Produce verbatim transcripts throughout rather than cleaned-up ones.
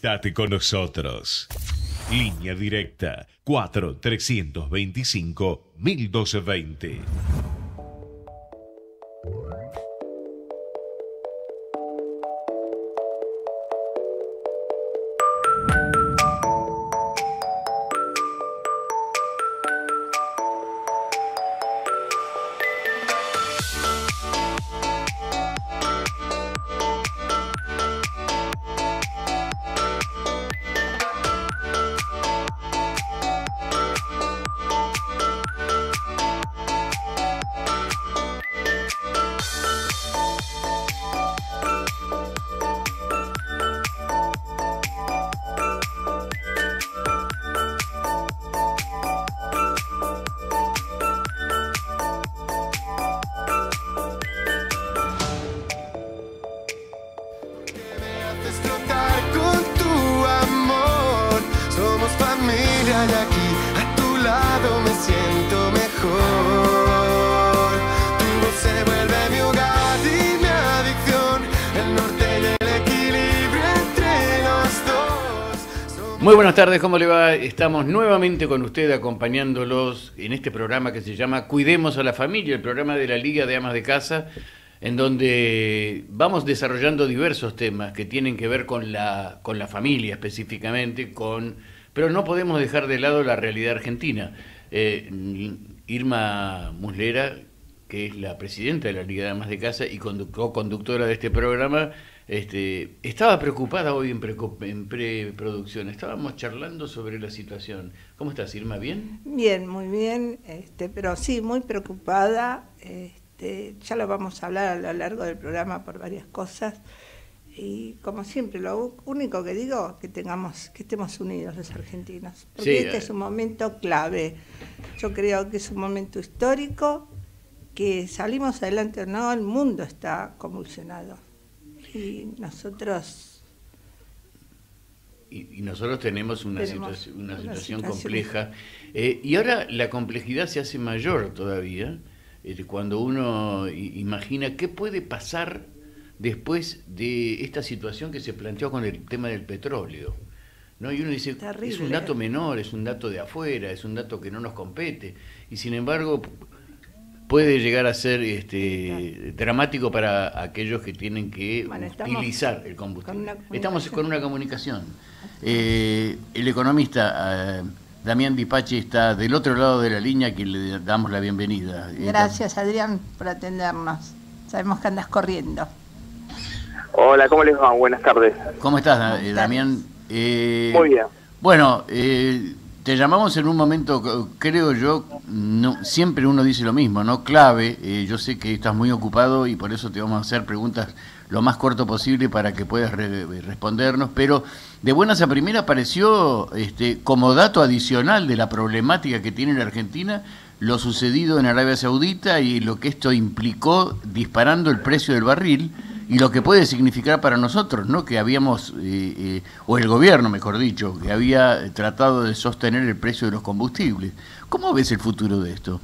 Estate con nosotros. Línea directa cuatro trescientos veinticinco mil doscientos veinte. Muy buenas tardes, ¿cómo le va? Estamos nuevamente con usted acompañándolos en este programa que se llama Cuidemos a la Familia, el programa de la Liga de Amas de Casa, en donde vamos desarrollando diversos temas que tienen que ver con la, con la familia específicamente, con, pero no podemos dejar de lado la realidad argentina. Eh, Irma Muslera, que es la presidenta de la Liga de Amas de Casa y co-conductora de este programa, Este, estaba preocupada hoy en, pre, en preproducción. Estábamos charlando sobre la situación. ¿Cómo estás, Irma? ¿Bien? Bien, muy bien, este, pero sí, muy preocupada. Este, ya lo vamos a hablar a lo largo del programa por varias cosas. Y como siempre, lo único que digo es que tengamos, que estemos unidos los argentinos. Porque sí, este eh... es un momento clave. Yo creo que es un momento histórico, que salimos adelante o no, el mundo está convulsionado. Y nosotros y, y nosotros tenemos una, tenemos situa una, una situación, situación compleja eh, y ahora la complejidad se hace mayor todavía eh, cuando uno imagina qué puede pasar después de esta situación que se planteó con el tema del petróleo, ¿no? Y uno dice, terrible, es un dato menor, es un dato de afuera, es un dato que no nos compete, y sin embargo puede llegar a ser este, dramático para aquellos que tienen que bueno, utilizar el combustible. Con estamos con una comunicación. Eh, el economista eh, Damián Di Pachi está del otro lado de la línea, a quien le damos la bienvenida. Gracias, Adrián, por atendernos. Sabemos que andas corriendo. Hola, ¿cómo les va? Buenas tardes. ¿Cómo estás, eh, Damián? Eh, Muy bien. Bueno, eh, te llamamos en un momento, creo yo, no, siempre uno dice lo mismo, ¿no? Clave, eh, yo sé que estás muy ocupado y por eso te vamos a hacer preguntas lo más corto posible para que puedas re respondernos, pero de buenas a primeras apareció este, como dato adicional de la problemática que tiene la Argentina lo sucedido en Arabia Saudita y lo que esto implicó disparando el precio del barril, y lo que puede significar para nosotros, ¿no? Que habíamos, eh, eh, o el gobierno, mejor dicho, que había tratado de sostener el precio de los combustibles. ¿Cómo ves el futuro de esto?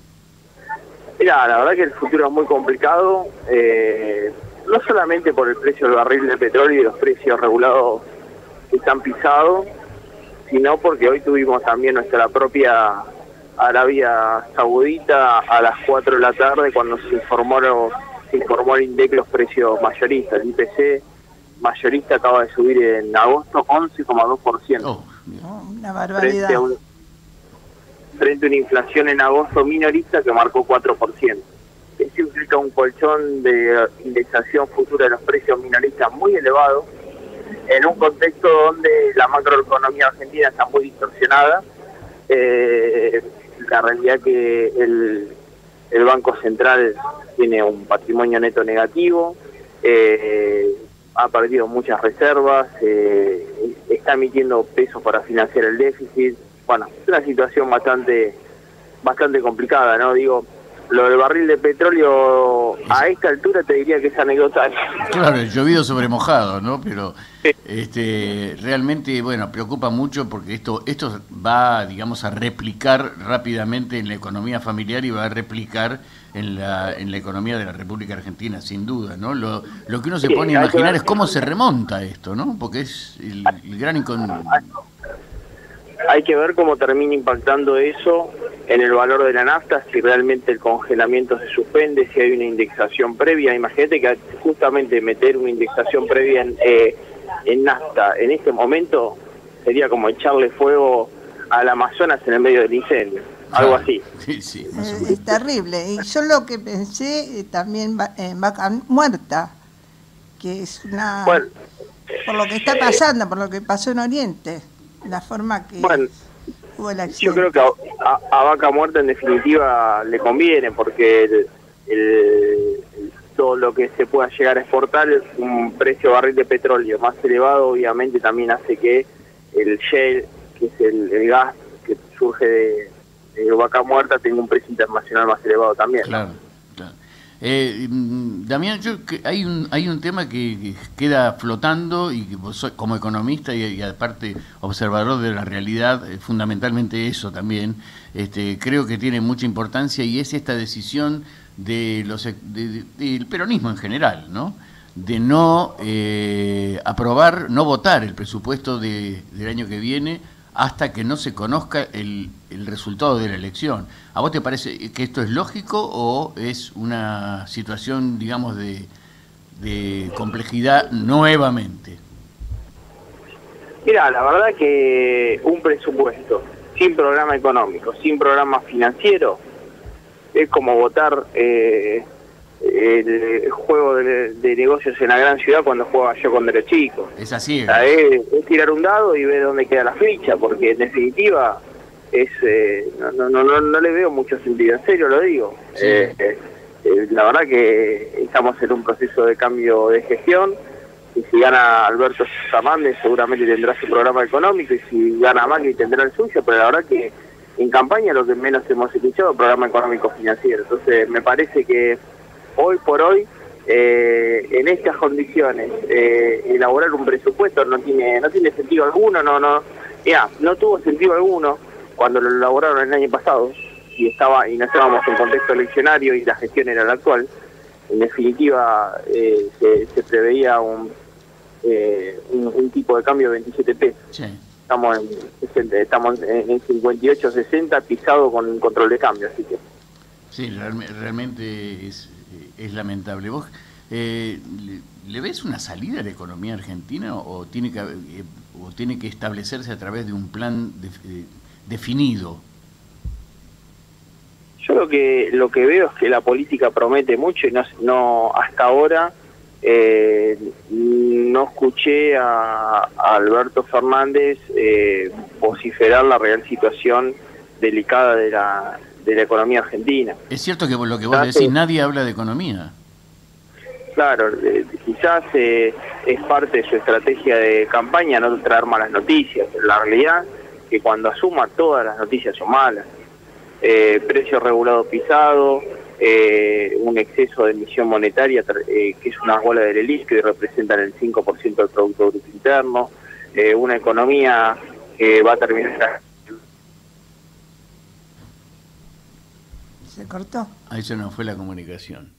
Mira, la verdad que el futuro es muy complicado, eh, no solamente por el precio del barril de petróleo y los precios regulados que están pisados, sino porque hoy tuvimos también nuestra propia Arabia Saudita a las cuatro de la tarde cuando se informó se informó el INDEC los precios mayoristas. El I P C mayorista acaba de subir en agosto once coma dos por ciento. Oh, una barbaridad. Frente a, un, frente a una inflación en agosto minorista que marcó cuatro por ciento. Eso implica un colchón de indexación futura de los precios minoristas muy elevado, en un contexto donde la macroeconomía argentina está muy distorsionada. Eh, la realidad que el... El Banco Central tiene un patrimonio neto negativo, eh, ha perdido muchas reservas, eh, está emitiendo pesos para financiar el déficit. Bueno, es una situación bastante bastante complicada, ¿no? Digo, lo del barril de petróleo a esta altura te diría que es anecdotario. Claro, el llovido sobre mojado, ¿no? Pero este, realmente, bueno, preocupa mucho porque esto esto va, digamos, a replicar rápidamente en la economía familiar y va a replicar en la en la economía de la República Argentina, sin duda, ¿no? Lo, lo que uno se Sí, pone a hay que imaginar ver- es cómo se remonta esto, ¿no? Porque es el, el gran incon... Hay que ver cómo termina impactando eso en el valor de la nafta, si realmente el congelamiento se suspende, si hay una indexación previa. Imagínate que justamente meter una indexación previa en, eh, en nafta en este momento sería como echarle fuego al Amazonas en el medio del incendio, algo así. Sí, sí, más o Eh, menos. es terrible. Y yo lo que pensé eh, también va- en Vaca Muerta, que es una... Bueno, por lo que está pasando, por lo que pasó en Oriente, la forma que bueno, hubo el yo accidente. creo que a, a- a Vaca Muerta en definitiva le conviene, porque el, el- todo lo que se pueda llegar a exportar, un precio de barril de petróleo más elevado obviamente también hace que el shale, que es el, el gas que surge de, de Vaca Muerta, tenga un precio internacional más elevado también. Claro, claro. Eh, mm, Damián, yo, que hay un hay un tema que, que queda flotando y que vos sos- como economista y, y aparte observador de la realidad, eh, fundamentalmente eso también, este, creo que tiene mucha importancia y es esta decisión de los de- de- del peronismo en general, ¿no? De no eh, aprobar, no votar el presupuesto de, del año que viene hasta que no se conozca el, el resultado de la elección. ¿A vos te parece que esto es lógico o es una situación, digamos, de, de complejidad nuevamente? Mira, la verdad que un presupuesto sin programa económico, sin programa financiero, es como votar eh, el juego de, de negocios en la gran ciudad cuando jugaba yo cuando era chico. Es así. O sea, es, es tirar un dado y ver dónde queda la ficha, porque en definitiva es eh, no, no, no, no, no le veo mucho sentido, en serio lo digo. Sí. Eh, eh, eh, la verdad que estamos en un proceso de cambio de gestión, y si gana Alberto Fernández seguramente tendrá su programa económico, y si gana Macri tendrá el suyo, pero la verdad que en campaña lo que menos hemos escuchado es programa económico financiero. Entonces me parece que hoy por hoy, eh, en estas condiciones, eh, elaborar un presupuesto no tiene no tiene sentido alguno, no no ya, no tuvo sentido alguno cuando lo elaboraron el año pasado y estaba y no estábamos en contexto eleccionario y la gestión era la actual. En definitiva, eh, se, se preveía un, eh, un un tipo de cambio de veintisiete pesos. Sí. Estamos en sesenta, estamos en, en cincuenta y ocho sesenta pisado con un control de cambio, así que Sí, realme- realmente es, es lamentable. ¿Vos eh, le, le ves una salida a la economía argentina o tiene que, eh, o tiene que establecerse a través de un plan def- eh, definido? yo lo que lo que veo es que la política promete mucho y no, no hasta ahora eh, no escuché a, a Alberto Fernández eh, vociferar la real situación delicada de la de la economía argentina. Es cierto que lo que vos Ah, decís, sí. nadie habla de economía. Claro, eh, quizás eh, es parte de su estrategia de campaña no traer malas noticias, pero la realidad es que cuando asuma todas las noticias son malas. Eh, precio regulado pisado, eh, un exceso de emisión monetaria eh, que es una bola del elite que representan el cinco por ciento del Producto Bruto Interno, eh, una economía que va a terminar... ¿Se cortó? Ahí se nos fue la comunicación.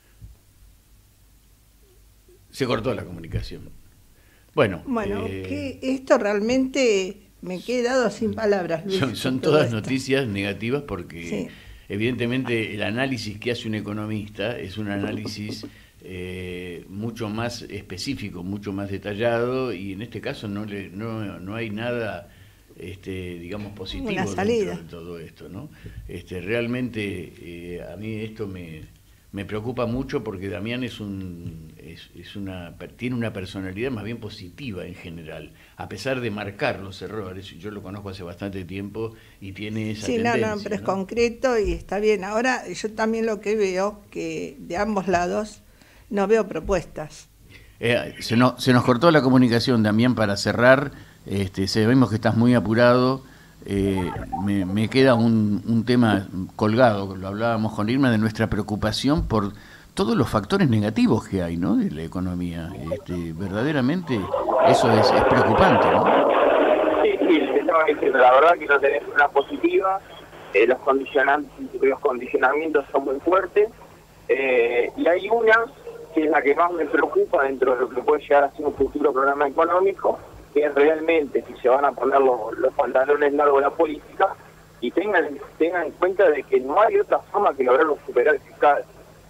Se cortó la comunicación. Bueno, Bueno, eh, que esto realmente me he quedado sin palabras, Luis. son, son con todo todas esto. noticias negativas porque Sí. evidentemente el análisis que hace un economista es un análisis eh, mucho más específico, mucho más detallado y en este caso no, le, no, no hay nada... Este, digamos positivo Una dentro salida. de todo esto, ¿no? Este, realmente eh, a mí esto me, me preocupa mucho porque Damián es un es, es una tiene una personalidad más bien positiva en general, a pesar de marcar los errores. Yo lo conozco hace bastante tiempo y tiene esa Sí, tendencia. no, no, pero es ¿no? concreto y está bien. Ahora yo también lo que veo, que de ambos lados no veo propuestas. Eh, se, no- se nos cortó la comunicación, Damián, para cerrar. Este, sabemos que estás muy apurado, eh, me, me queda un, un tema colgado, lo hablábamos con Irma, de nuestra preocupación por todos los factores negativos que hay, ¿no?, de la economía. Este, verdaderamente eso es, es preocupante, ¿no? Sí, sí, te estaba diciendo, la verdad que no tenés una positiva, eh, los, condicionantes, los condicionamientos son muy fuertes, eh, y hay una que es la que más me preocupa dentro de lo que puede llegar a ser un futuro programa económico, que es realmente si se van a poner los, los pantalones largos de la política, y tengan, tengan en cuenta de que no hay otra forma que lograr un superávit fiscal.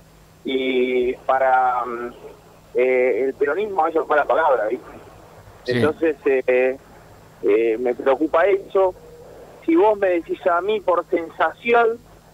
Y para eh, el peronismo eso fue la palabra, ¿viste? Sí. Entonces eh, eh, me preocupa eso. Si vos me decís a mí por sensación,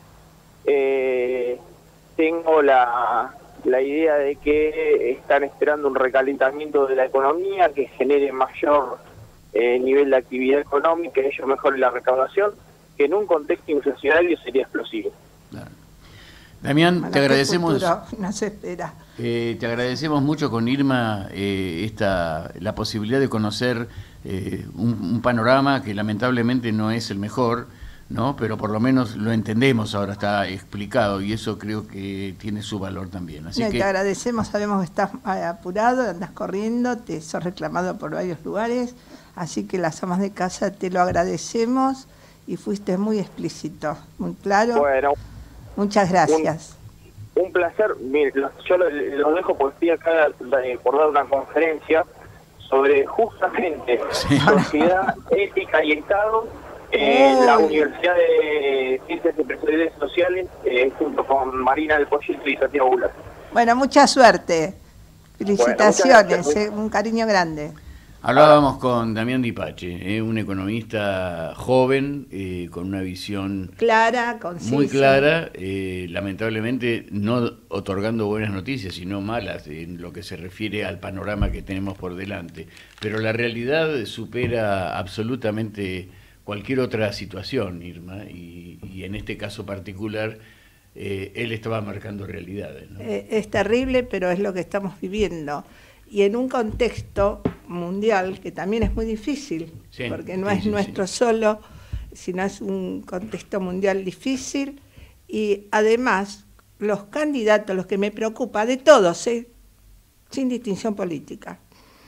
eh, tengo la, la idea de que están esperando un recalentamiento de la economía que genere mayor eh, nivel de actividad económica, que ello mejore la recaudación, que en un contexto inflacionario sería explosivo. Claro. Damián, bueno, te agradecemos. No se espera. Eh, te agradecemos mucho con Irma eh, esta la posibilidad de conocer eh, un, un panorama que lamentablemente no es el mejor, ¿no? Pero por lo menos lo entendemos ahora, está explicado, y eso creo que tiene su valor también. Así no, que te agradecemos, sabemos que estás apurado, andas corriendo, te sos reclamado por varios lugares, así que las amas de casa te lo agradecemos y fuiste muy explícito, muy claro. Bueno. Muchas gracias. Un, un placer. Mire, yo los lo dejo porque estoy acá eh, por dar una conferencia sobre justamente sí. sociedad, ética y Estado en eh, la Universidad de Ciencias Empresariales Sociales, eh, junto con Marina del Pollito y Santiago Bulat. Bueno, mucha suerte. Felicitaciones, bueno, eh, un cariño grande. Hablábamos con Damián Di Pace, eh, un economista joven, eh, con una visión clara, concisa. Muy clara, eh, lamentablemente no otorgando buenas noticias, sino malas en lo que se refiere al panorama que tenemos por delante. Pero la realidad supera absolutamente cualquier otra situación, Irma, y, y en este caso particular, eh, él estaba marcando realidades, ¿no? Eh, es terrible, pero es lo que estamos viviendo. Y en un contexto mundial que también es muy difícil, sí, porque no sí, es sí, nuestro sí. solo, sino es un contexto mundial difícil, y además los candidatos, los que me preocupa, de todos, ¿eh? sin distinción política,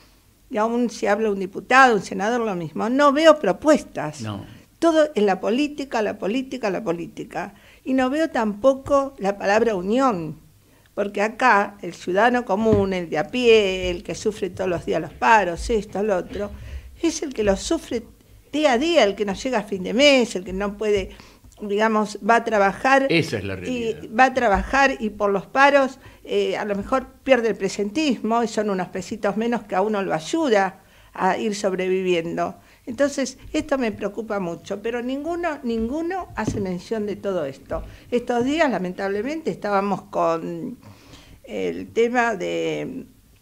y aún si habla un diputado, un senador, lo mismo, no veo propuestas, no. todo en la política, la política, la política, y no veo tampoco la palabra unión. Porque acá el ciudadano común, el de a pie, el que sufre todos los días los paros, esto, lo otro, es el que lo sufre día a día, el que no llega a fin de mes, el que no puede, digamos, va a trabajar. Esa es la realidad. Y va a trabajar y por los paros eh, a lo mejor pierde el presentismo y son unos pesitos menos que a uno lo ayuda a ir sobreviviendo. Entonces, esto me preocupa mucho, pero ninguno, ninguno hace mención de todo esto. Estos días, lamentablemente, estábamos con el tema de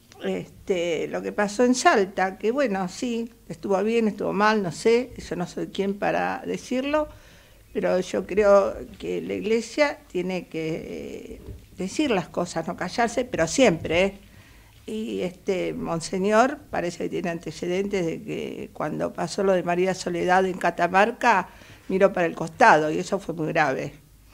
este, lo que pasó en Salta, que bueno, sí, estuvo bien, estuvo mal, no sé, yo no soy quien para decirlo, pero yo creo que la Iglesia tiene que decir las cosas, no callarse, pero siempre, ¿eh? Y este Monseñor parece que tiene antecedentes de que cuando pasó lo de María Soledad en Catamarca, miró para el costado y eso fue muy grave.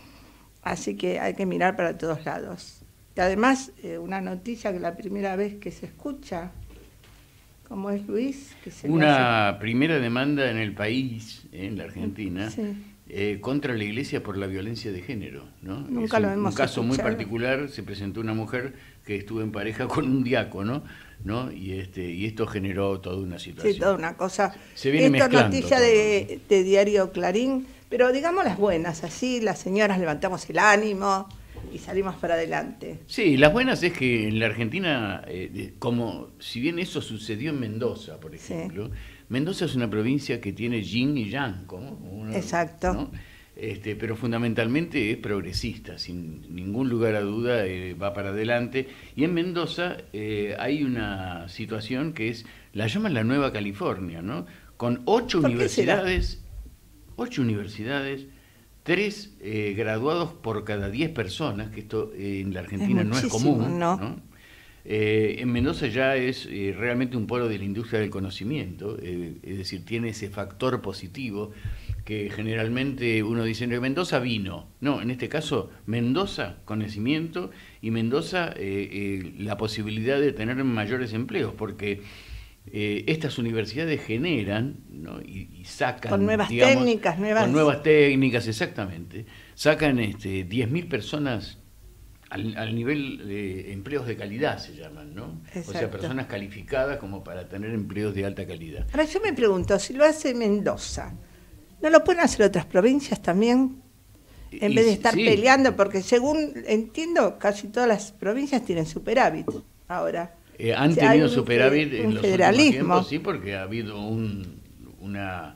Así que hay que mirar para todos lados. Y además, eh, una noticia que la primera vez que se escucha, ¿cómo es, Luis? Que se una hace... primera demanda en el país, en la Argentina, sí. eh, contra la Iglesia por la violencia de género, ¿no? Nunca es lo un, hemos un caso escuchado. Muy particular, se presentó una mujer que estuvo en pareja con un diácono, ¿no? Y este y esto generó toda una situación. Sí, toda una cosa. Se viene Esto mezclando. Noticia de, de Diario Clarín, pero digamos las buenas, así las señoras levantamos el ánimo y salimos para adelante. Sí, las buenas es que en la Argentina, eh, como si bien eso sucedió en Mendoza, por ejemplo, sí. Mendoza es una provincia que tiene yin y yang, ¿no? Una, exacto. ¿no? Este, pero fundamentalmente es progresista, sin ningún lugar a duda, eh, va para adelante. Y en Mendoza eh, hay una situación que es, la llaman la Nueva California, ¿no? Con ocho universidades, ocho universidades, tres eh, graduados por cada diez personas, que esto eh, en la Argentina es no es común, ¿no? ¿no? Eh, en Mendoza ya es eh, realmente un polo de la industria del conocimiento, eh, es decir, tiene ese factor positivo. que generalmente uno dice que Mendoza vino. No, en este caso Mendoza conocimiento y Mendoza eh, eh, la posibilidad de tener mayores empleos, porque eh, estas universidades generan, ¿no? y, y sacan... Con nuevas digamos, técnicas, nuevas... Con nuevas técnicas, exactamente. Sacan este, diez mil personas al, al nivel de empleos de calidad, se llaman, ¿no? Exacto. O sea, personas calificadas como para tener empleos de alta calidad. Ahora yo me pregunto, si lo hace Mendoza, ¿no lo pueden hacer otras provincias también? En Y, vez de estar sí. peleando, porque según entiendo, casi todas las provincias tienen superávit ahora. Eh, han O sea, tenido hay un superávit fe- en un los federalismo. últimos tiempos, sí, porque ha habido un, una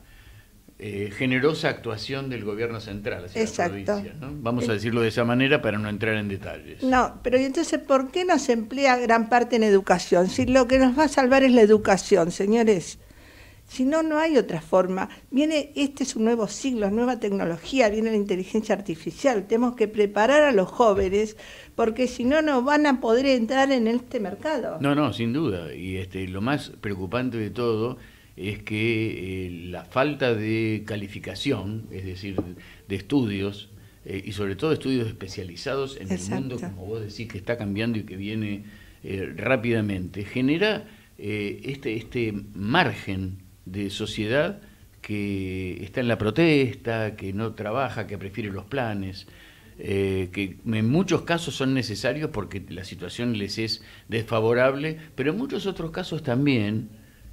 eh, generosa actuación del gobierno central hacia Exacto. la provincia, ¿no? Vamos a decirlo de esa manera para no entrar en detalles. No, pero ¿y entonces por qué no se emplea gran parte en educación? Si lo que nos va a salvar es la educación, señores. Si no, no hay otra forma. Viene, este es un nuevo siglo, nueva tecnología, viene la inteligencia artificial. Tenemos que preparar a los jóvenes, porque si no, no van a poder entrar en este mercado. No, no, sin duda. Y este, lo más preocupante de todo es que eh, la falta de calificación, es decir, de estudios, eh, y sobre todo estudios especializados en Exacto. el mundo, como vos decís, que está cambiando y que viene eh, rápidamente, genera eh, este, este margen de sociedad que está en la protesta, que no trabaja, que prefiere los planes, eh, que en muchos casos son necesarios porque la situación les es desfavorable, pero en muchos otros casos también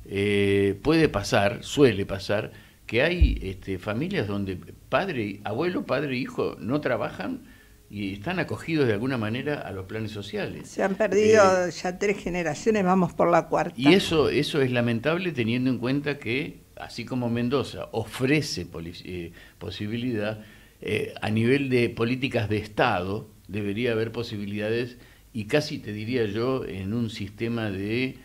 eh, puede pasar, suele pasar, que hay este, familias donde padre, abuelo, padre e hijo no trabajan y están acogidos de alguna manera a los planes sociales. Se han perdido Eh, ya tres generaciones, vamos por la cuarta. Y eso, eso es lamentable teniendo en cuenta que, así como Mendoza ofrece eh, posibilidad, eh, a nivel de políticas de Estado debería haber posibilidades, y casi te diría yo, en un sistema de,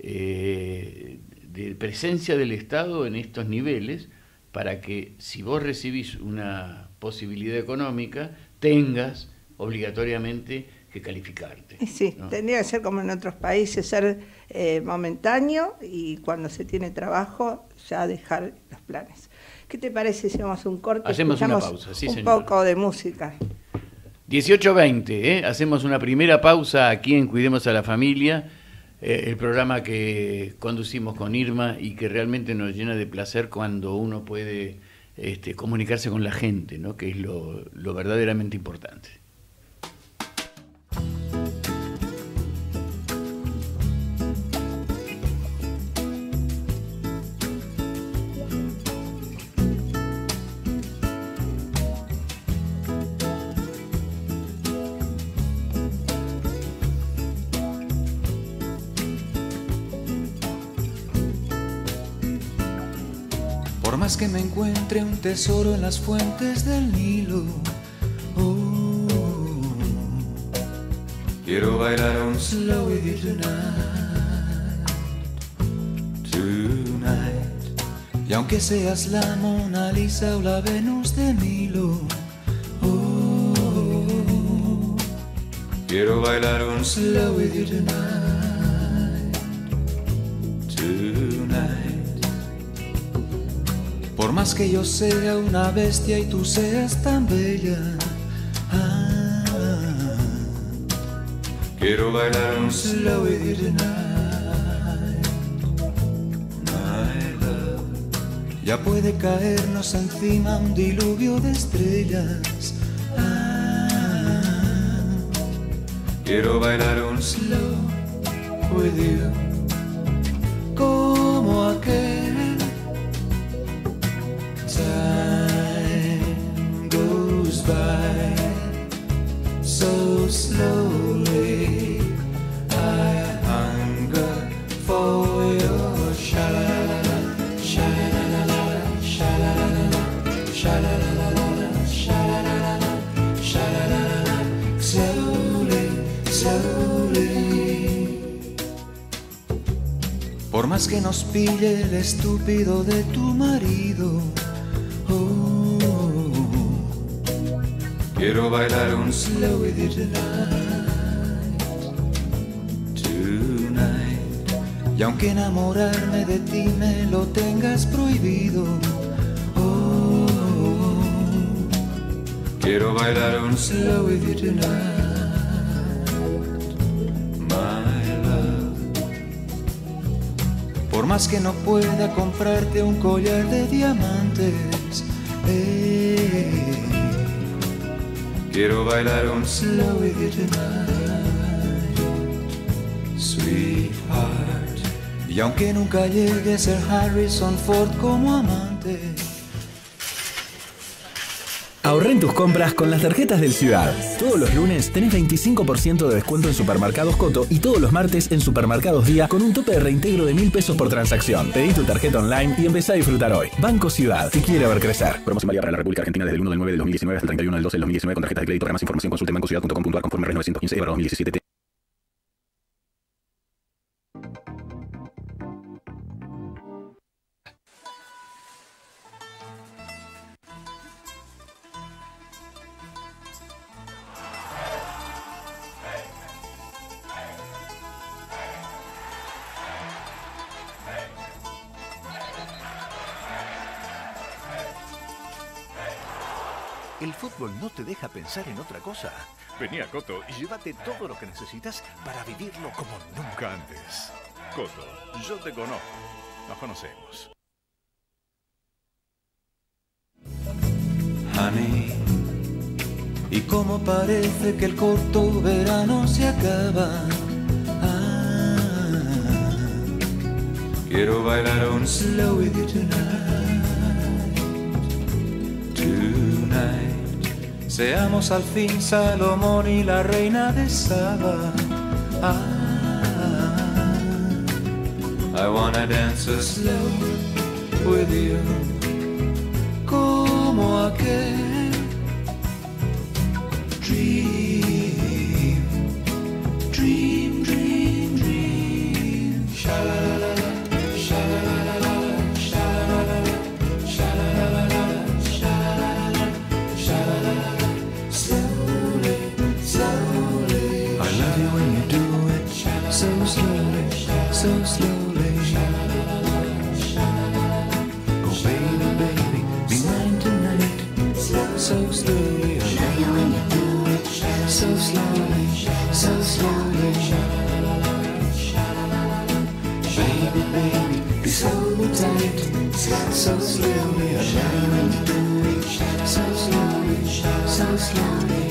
eh, de presencia del Estado en estos niveles, para que si vos recibís una posibilidad económica, tengas obligatoriamente que calificarte. Sí, ¿no? tendría que ser como en otros países, ser eh, momentáneo y cuando se tiene trabajo ya dejar los planes. ¿Qué te parece si hacemos un corte? Hacemos una Escuchamos pausa, sí, un señora. poco de música. dieciocho veinte, ¿eh? Hacemos una primera pausa aquí en Cuidemos a la Familia, eh, el programa que conducimos con Irma y que realmente nos llena de placer cuando uno puede este, comunicarse con la gente, ¿no? Que es lo, lo verdaderamente importante. Por más que me encuentre un tesoro en las fuentes del Nilo, oh, quiero bailar un slow with you tonight, tonight. Y aunque seas la Mona Lisa o la Venus de Milo, oh, quiero bailar un slow with you tonight, tonight. Por más que yo sea una bestia y tú seas tan bella, ah, quiero bailar un slow with you tonight, my love. Ya puede caernos encima un diluvio de estrellas, ah, quiero bailar un slow with you, como aquel. Time goes by so slowly. I hunger for your sha-la-la-la, sha-la-la-la, sha-la-la-la, sha-la-la-la, sha-la-la-la, sha-la-la-la, slowly, slowly. Por más que nos pille el estúpido de tu marido, oh, quiero bailar un slow with you tonight, tonight. Y aunque enamorarme de ti me lo tengas prohibido, oh, Quiero bailar un slow with you tonight, my love. Por más que no pueda comprarte un collar de diamantes, eh, quiero bailar un slow with you tonight, sweetheart. Y aunque nunca llegue a ser Harrison Ford como amante, ahorrá en tus compras con las tarjetas del Ciudad. Todos los lunes tenés veinticinco por ciento de descuento en Supermercados Coto y todos los martes en Supermercados Día con un tope de reintegro de mil pesos por transacción. Pedí tu tarjeta online y empezá a disfrutar hoy. Banco Ciudad, te quiere ver crecer. Promoción válida para la República Argentina desde el uno del nueve del dos mil diecinueve hasta el treinta y uno del doce del dos mil diecinueve con tarjetas de crédito. Para más información consulte en bancociudad punto com punto ar conforme R novecientos quince barra dos mil diecisiete. ¿El fútbol no te deja pensar en otra cosa? Vení a Coto y llévate todo lo que necesitas para vivirlo como nunca antes. Coto, yo te conozco. Nos conocemos. honey, y cómo parece que el corto verano se acaba. Ah, quiero bailar un slow with you tonight, tonight. Seamos al fin Salomón y la reina de Saba. Ah, I wanna dance a slow with you, como aquel dream, dream, dream, dream. Sha-la-la-la, sha-la-la-la, sha-la-la-la, sha-la-la-la, sha-la-la-la, sha-la-la-la. Slowly, slowly. I love you when you do it so slowly, so slowly. Oh baby, baby, be mine tonight. So slowly, I love you when you do it so slowly, so slowly. Baby, baby, be so tight. So slowly, I love you when you do it so slowly, so slowly.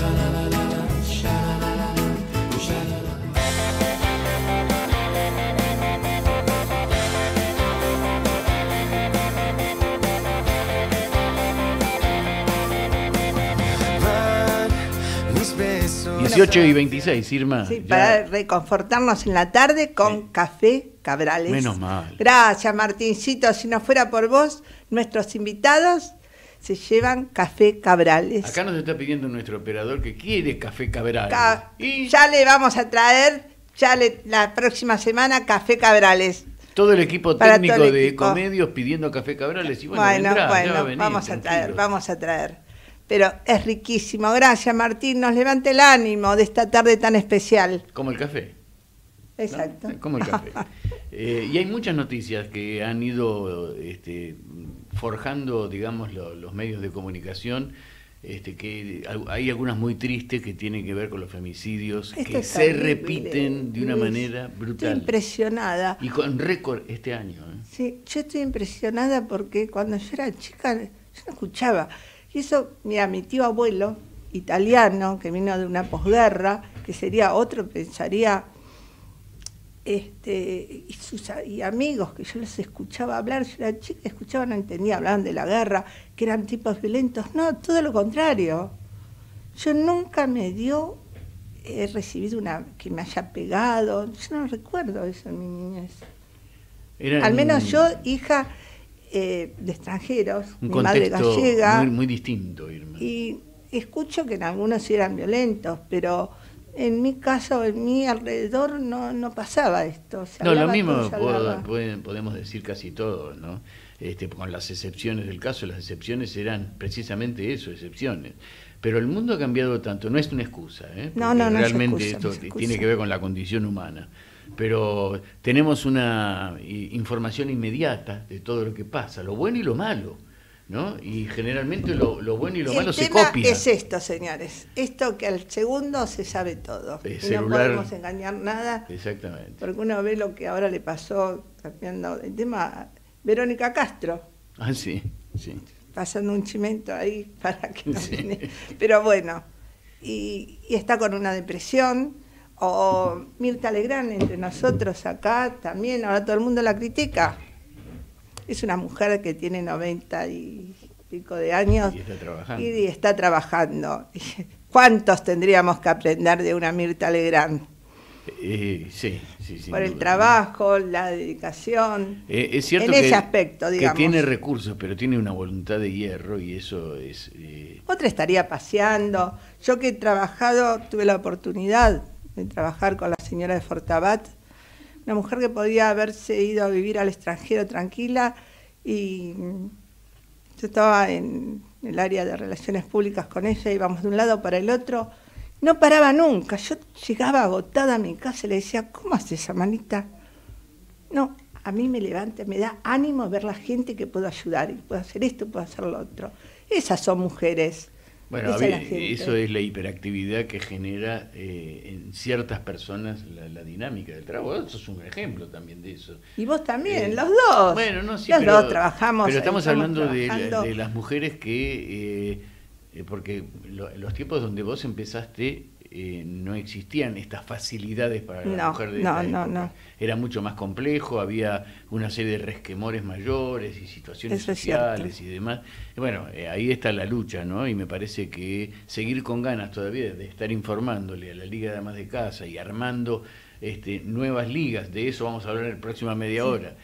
dieciocho y veintiséis, Irma. Sí, ya. para reconfortarnos en la tarde con sí. Café Cabrales. Menos mal. Gracias, Martincito. Si no fuera por vos, nuestros invitados se llevan Café Cabrales. Acá nos está pidiendo nuestro operador que quiere Café Cabrales. Ca y ya le vamos a traer, ya le, la próxima semana, Café Cabrales. Todo el equipo Para técnico el de equipo. Ecomedios pidiendo Café Cabrales. Y bueno, Bueno, vendrá, bueno, ya va a venir, vamos a tranquilo. traer, vamos a traer. Pero es riquísimo. Gracias, Martín. Nos levanta el ánimo de esta tarde tan especial. Como el café. Exacto. ¿No? Como el café. eh, y hay muchas noticias que han ido este, forjando, digamos, lo, los medios de comunicación. Este, que hay algunas muy tristes que tienen que ver con los femicidios, Esto que es se terrible, repiten de una Luis. manera brutal. Estoy impresionada. Y con récord este año. ¿eh? Sí, yo estoy impresionada porque cuando yo era chica, yo no escuchaba. Y eso, mira, mi tío abuelo, italiano, que vino de una posguerra, que sería otro, pensaría, este, y sus y amigos que yo los escuchaba hablar, yo era chica, escuchaba, no entendía, hablaban de la guerra, que eran tipos violentos. No, todo lo contrario. Yo nunca me dio, he recibido una que me haya pegado, yo no recuerdo eso en mi niñez. Eran Al menos un, yo, hija eh, de extranjeros, un mi madre contexto gallega, muy, muy distinto, Irma. y escucho que en algunos sí eran violentos, pero en mi casa o en mi alrededor no, no pasaba esto. Se No, lo hablaba mismo todo, se hablaba. puedo- pueden- podemos decir casi todos, ¿no? Este, con las excepciones del caso, las excepciones eran precisamente eso, excepciones. Pero el mundo ha cambiado tanto, no es una excusa, ¿eh? No, Porque no, no es realmente excusa, esto no es excusa. tiene que ver con la condición humana. Pero tenemos una i- información inmediata de todo lo que pasa, lo bueno y lo malo. ¿no? Y generalmente lo, lo bueno y lo el malo se tema copia. es esto, señores. Esto que al segundo se sabe todo. El y celular. no podemos engañar nada. Exactamente. Porque uno ve lo que ahora le pasó, cambiando el tema, a Verónica Castro. Ah, sí, sí. Pasando un chimento ahí para que no Sí. viene. Pero bueno, y, y está con una depresión. O Mirta Legrand, entre nosotros acá, también, ahora todo el mundo la critica. Es una mujer que tiene noventa y pico de años Y está trabajando. y está trabajando. ¿Cuántos tendríamos que aprender de una Mirta Legrand? Eh, sí, sí, sin Por el duda. trabajo, la dedicación, Eh, es cierto en que, ese aspecto, que digamos. tiene recursos, pero tiene una voluntad de hierro y eso es... eh, Otra estaría paseando. Yo que he trabajado, tuve la oportunidad de trabajar con la señora de Fortabat, una mujer que podía haberse ido a vivir al extranjero tranquila, y yo estaba en el área de relaciones públicas con ella, íbamos de un lado para el otro, no paraba nunca. Yo llegaba agotada a mi casa y le decía, ¿cómo haces esa manita? No, a mí me levanta, me da ánimo ver la gente que puedo ayudar, y puedo hacer esto, puedo hacer lo otro. Esas son mujeres. Bueno, Esa a es ver, la gente. eso es la hiperactividad que genera eh, en ciertas personas la, la dinámica del trabajo. Eso es un ejemplo también de eso. Y vos también, Eh, los dos. Bueno, no, sí, los pero, dos trabajamos. Pero estamos hablando de, trabajando. de las mujeres que, eh, eh, porque lo- en los tiempos donde vos empezaste, eh, no existían estas facilidades para la No, mujer de no, esta no, época. no. Era mucho más complejo, había una serie de resquemores mayores y situaciones Eso es sociales cierto. y demás. Y bueno, eh, ahí está la lucha, ¿no? Y me parece que seguir con ganas todavía de estar informándole a la Liga de Amas de Casa y armando este, nuevas ligas, de eso vamos a hablar en la próxima media hora.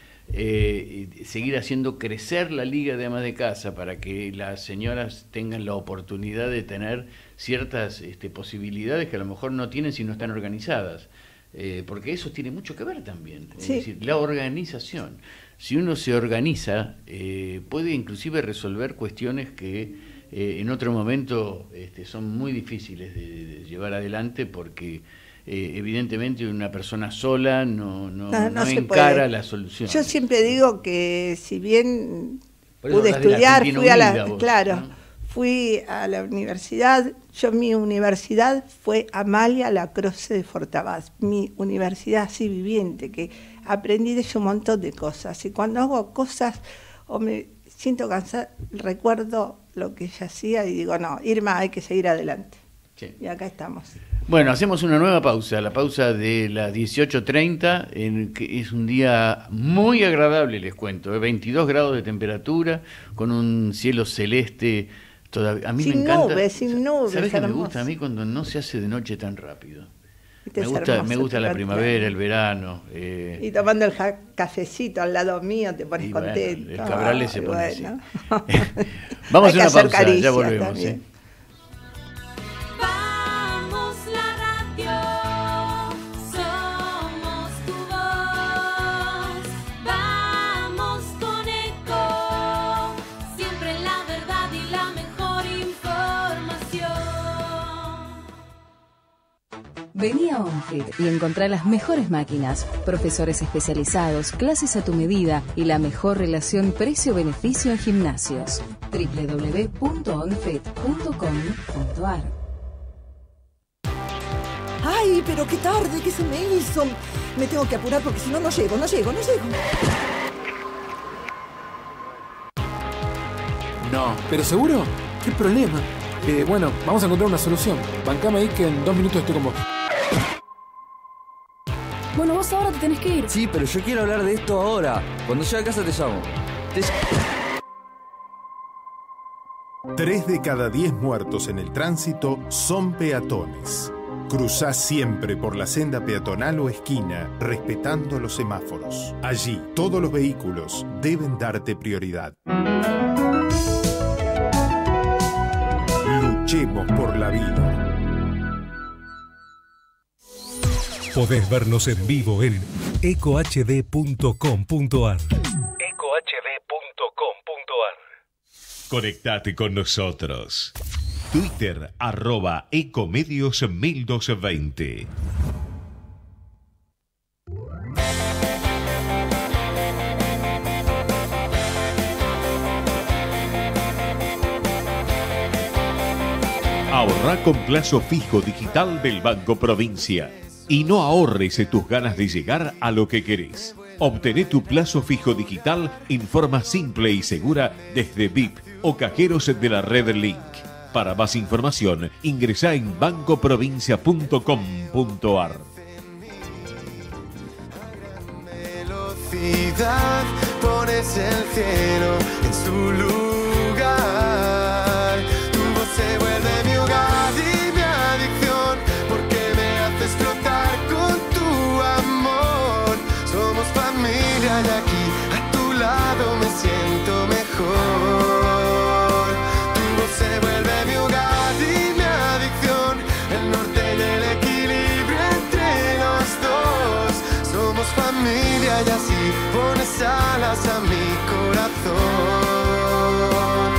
Eh, y seguir haciendo crecer la Liga de Amas de Casa para que las señoras tengan la oportunidad de tener ciertas este, posibilidades que a lo mejor no tienen si no están organizadas. Eh, porque eso tiene mucho que ver también. Es Sí. decir, la organización. Si uno se organiza, eh, puede inclusive resolver cuestiones que eh, en otro momento este, son muy difíciles de, de llevar adelante porque eh, evidentemente una persona sola no, no, No, no no se encara puede. la solución. Yo siempre digo que si bien Por eso pude hablas de la estudiar, Argentina fui a la, Unida vos, claro, ¿no? fui a la universidad. Yo mi universidad fue Amalia Lacroze de Fortabat, mi universidad así viviente, que aprendí de ella un montón de cosas. Y cuando hago cosas o me siento cansada, recuerdo lo que ella hacía y digo, no, Irma, hay que seguir adelante. Sí. Y acá estamos. Bueno, hacemos una nueva pausa, la pausa de las dieciocho treinta, en que es un día muy agradable, les cuento, ¿eh? veintidós grados de temperatura, con un cielo celeste todavía. A mí Sin me encanta. nubes, sin nubes, ¿Sabés qué me hermoso. gusta a mí cuando no se hace de noche tan rápido? Este Me es gusta, hermoso, me gusta la este primavera, plan. el verano. eh, Y tomando el ja- cafecito al lado mío te pones Y bueno, contento. el Cabrales se Ay, pone así. bueno. Vamos Hay a que una hacer pausa, ya caricias volvemos. también. ¿eh? Vamos la radio, somos tu voz. Vamos con Eco, siempre la verdad y la mejor información. Vení a OnFit y encontrá las mejores máquinas, profesores especializados, clases a tu medida y la mejor relación precio-beneficio en gimnasios. doble u doble u doble u punto onfit punto com punto a r. Ay, pero qué tarde, ¿qué se me hizo? Me tengo que apurar porque si no, no llego, no llego, no llego. No. ¿Pero seguro? ¿Qué problema? Eh, bueno, vamos a encontrar una solución. Bancame ahí que en dos minutos estoy con vos. Bueno, vos ahora te tenés que ir. Sí, pero yo quiero hablar de esto ahora. Cuando llegue a casa te llamo. Te... Tres de cada diez muertos en el tránsito son peatones. Cruzá siempre por la senda peatonal o esquina, respetando los semáforos. Allí, todos los vehículos deben darte prioridad. Luchemos por la vida. Podés vernos en vivo en eco h d punto com punto a r. eco h d punto com punto a r. Conectate con nosotros. Twitter, arroba Ecomedios mil doscientos veinte. Ahorrá con plazo fijo digital del Banco Provincia. Y no ahorres tus ganas de llegar a lo que querés. Obtené tu plazo fijo digital en forma simple y segura desde V I P o cajeros de la red Link. Para más información, ingresá en banco provincia punto com punto ar. Velocidad, pones el cielo en su lugar. Tu voz se vuelve mi hogar y mi adicción, porque me haces flotar con tu amor. Somos familia y aquí a tu lado me siento mejor. Tu voz se vuelve mi hogar y mi adicción, el norte y el equilibrio entre los dos. Somos familia y así pones alas a mi corazón.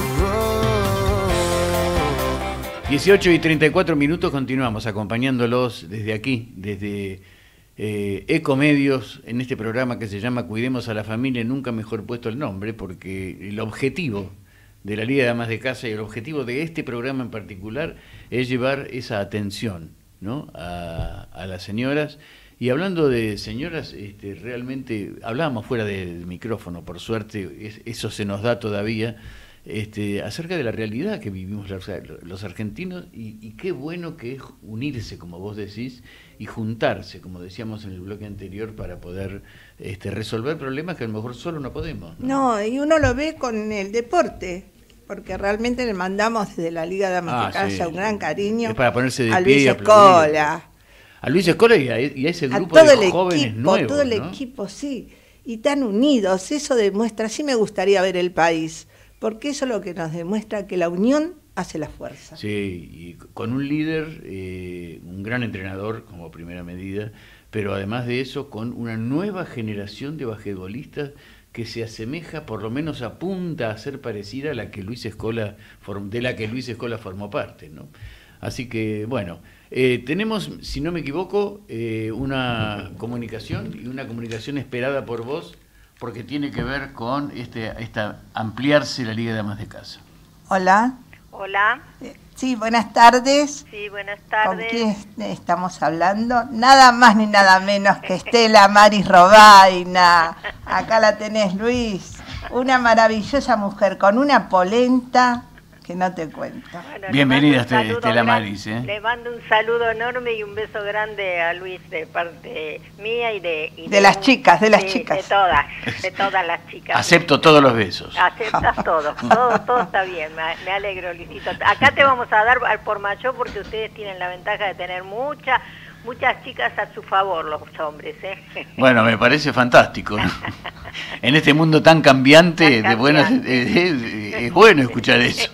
dieciocho y treinta y cuatro minutos, continuamos acompañándolos desde aquí, desde eh, Ecomedios, en este programa que se llama Cuidemos a la Familia, nunca mejor puesto el nombre, porque el objetivo de la Liga de Amas de Casa y el objetivo de este programa en particular es llevar esa atención, ¿no?, a, a las señoras. Y hablando de señoras, este, realmente hablábamos fuera del micrófono, por suerte es, eso se nos da todavía, este, acerca de la realidad que vivimos los, los argentinos y, y qué bueno que es unirse, como vos decís, y juntarse, como decíamos en el bloque anterior, para poder este, resolver problemas que a lo mejor solo no podemos. No, no y uno lo ve con el deporte, porque realmente le mandamos desde la Liga de Amas Ah, de Casa sí. un gran cariño Es para ponerse de a pie Luis y aplaudir. Escola. A Luis Escola y a, y a ese A grupo todo de el jóvenes equipo, nuevos, todo el ¿no? equipo, sí, y tan unidos, eso demuestra, sí me gustaría ver el país, porque eso es lo que nos demuestra que la unión hace la fuerza. Sí, y con un líder, eh, un gran entrenador como primera medida, pero además de eso, con una nueva generación de basquetbolistas que se asemeja, por lo menos apunta a ser parecida a la que Luis Escola, de la que Luis Escola formó parte, ¿no? Así que, bueno, eh, tenemos, si no me equivoco, eh, una comunicación, y una comunicación esperada por vos, porque tiene que ver con este, esta ampliarse la Liga de Amas de Casa. Hola. Hola. Sí, buenas tardes. Sí, buenas ¿Con tardes. quién estamos hablando? Nada más ni nada menos que Estela Maris Robaina. Acá la tenés, Luis. Una maravillosa mujer con una polenta que no te cuento. Bueno, bienvenida, le mando un Estela saludo Maris. ¿eh? Le mando un saludo enorme y un beso grande a Luis de parte mía y de... y De las chicas, de las sí, chicas. De todas, de todas las chicas. Acepto todos los besos. Aceptas todo, todo, todo está bien, me, me alegro, Luisito. Acá te vamos a dar al por mayor porque ustedes tienen la ventaja de tener mucha, muchas chicas a su favor, los hombres, ¿eh? Bueno, me parece fantástico, ¿no? En este mundo tan cambiante, Tan de buenas, cambiante. es, es- es bueno escuchar eso.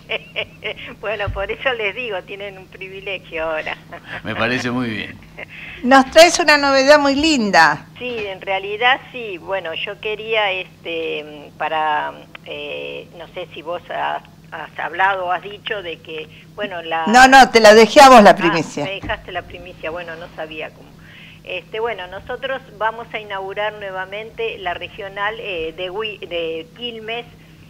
Bueno, por eso les digo, tienen un privilegio ahora. Me parece muy bien. Nos traes una novedad muy linda. Sí, en realidad sí. Bueno, yo quería, este, para, eh, no sé si vos has, has hablado o has dicho de que, bueno, la... No, no, te la dejé a vos la Ah, primicia. me dejaste la primicia, bueno, no sabía cómo. Este, bueno, nosotros vamos a inaugurar nuevamente la regional eh, de, Hui- de Quilmes,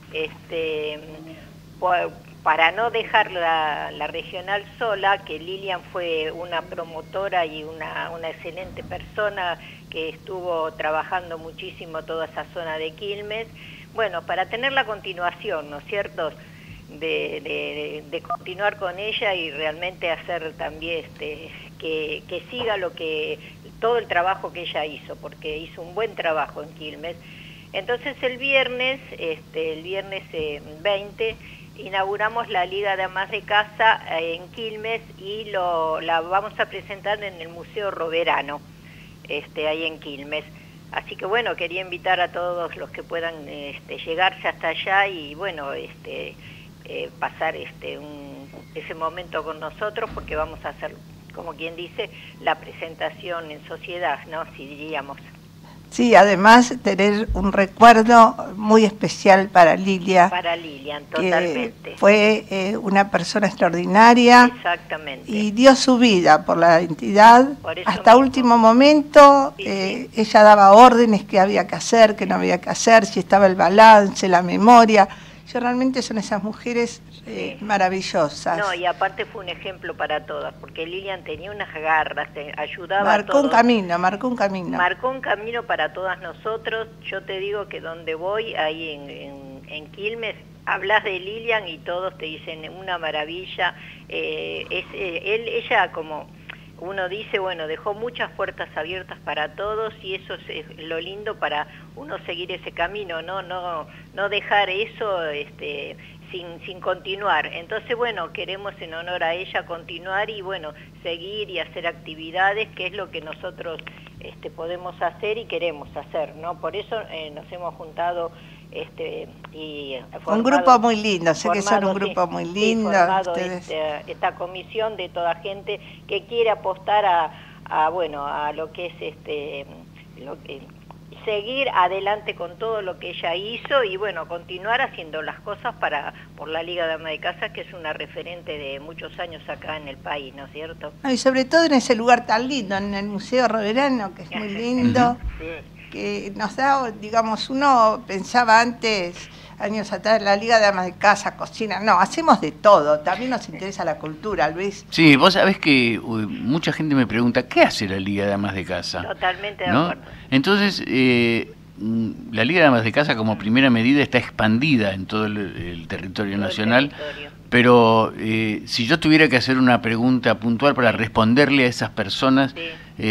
este, po- para no dejar la, la regional sola, que Lilian fue una promotora y una, una excelente persona que estuvo trabajando muchísimo toda esa zona de Quilmes. Bueno, para tener la continuación, ¿no es cierto?, de, de, de continuar con ella y realmente hacer también este, que, que siga lo que todo el trabajo que ella hizo, porque hizo un buen trabajo en Quilmes. Entonces el viernes, este, el viernes eh, veinte, inauguramos la Liga de Amas de Casa eh, en Quilmes y lo, la vamos a presentar en el Museo Roverano, este, ahí en Quilmes. Así que bueno, quería invitar a todos los que puedan este, llegarse hasta allá y bueno, este, eh, pasar este, un, ese momento con nosotros, porque vamos a hacer, como quien dice, la presentación en sociedad, ¿no? Si diríamos. Sí, además tener un recuerdo muy especial para Lilia. Para Lilian, que totalmente. fue eh, una persona extraordinaria. Exactamente. Y dio su vida por la entidad. Por eso Hasta mismo. último momento, eh, ella daba órdenes que había que hacer, que no había que hacer, si estaba el balance, la memoria. yo realmente son esas mujeres eh, maravillosas. No, y aparte fue un ejemplo para todas, porque Lilian tenía unas garras, te ayudaba Marcó a todos. un camino, marcó un camino. Marcó un camino para todas nosotros. Yo te digo que donde voy, ahí en, en, en Quilmes, hablas de Lilian y todos te dicen una maravilla. Eh, es, eh, él, ella como... Uno dice, bueno, dejó muchas puertas abiertas para todos y eso es lo lindo para uno seguir ese camino, no no no dejar eso este, sin, sin continuar. Entonces, bueno, queremos en honor a ella continuar y, bueno, seguir y hacer actividades, que es lo que nosotros este, podemos hacer y queremos hacer, ¿no? Por eso eh, nos hemos juntado... Este, y formado, un grupo muy lindo, sé formado, que son un grupo sí, muy lindo. Sí, formado este, esta comisión de toda gente que quiere apostar a, a bueno, a lo que es este, lo que, seguir adelante con todo lo que ella hizo y bueno, continuar haciendo las cosas para por la Liga de Ama de Casa, que es una referente de muchos años acá en el país, ¿no es cierto? No, y sobre todo en ese lugar tan lindo, en el Museo Roverano, que es muy lindo. Sí. Que nos da, digamos, uno pensaba antes, años atrás, la Liga de Amas de Casa, cocina, no, hacemos de todo, también nos interesa la cultura, Luis. Sí, vos sabés que uy, mucha gente me pregunta, ¿qué hace la Liga de Amas de Casa? Totalmente de ¿no? acuerdo. Entonces, eh, la Liga de Amas de Casa como primera medida está expandida en todo el, el territorio todo nacional, el territorio. Pero eh, si yo tuviera que hacer una pregunta puntual para responderle a esas personas, sí.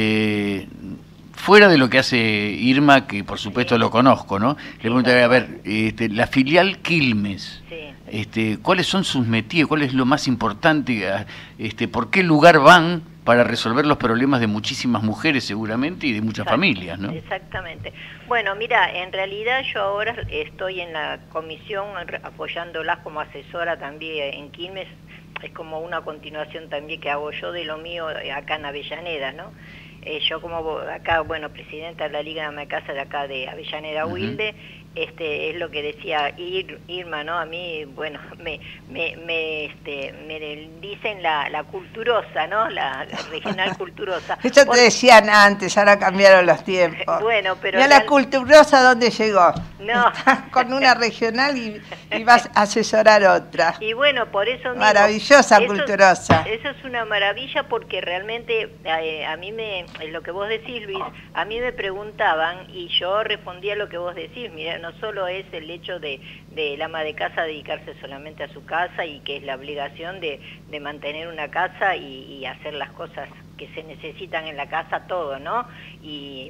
eh, fuera de lo que hace Irma, que por supuesto sí. lo conozco, ¿no? Le preguntaría, a ver, este, la filial Quilmes, sí. este, ¿cuáles son sus métiers? ¿Cuál es lo más importante? Este, ¿Por qué lugar van para resolver los problemas de muchísimas mujeres seguramente y de muchas Exacto. familias, ¿no? Exactamente. Bueno, mira, en realidad yo ahora estoy en la comisión apoyándolas como asesora también en Quilmes. Es como una continuación también que hago yo de lo mío acá en Avellaneda, ¿no? Eh, yo como acá, bueno, presidenta de la Liga de Ama de Casa de acá de Avellaneda Wilde, uh-huh. este, es lo que decía Ir, Irma, ¿no? A mí, bueno, me, me, me, este, me dicen la, la culturosa, ¿no? La, la regional culturosa. Eso Por... te decían antes, ahora cambiaron los tiempos. Bueno, pero... ¿Ya la, la culturosa dónde llegó? No. Estás con una regional y, y vas a asesorar otra. Y bueno, por eso mismo... Maravillosa eso, culturosa. Eso es una maravilla porque realmente eh, a mí me... lo que vos decís, Luis, a mí me preguntaban y yo respondía lo que vos decís. Mira, no solo es el hecho de, de la ama de casa dedicarse solamente a su casa y que es la obligación de, de mantener una casa y, y hacer las cosas que se necesitan en la casa, todo, ¿no? Y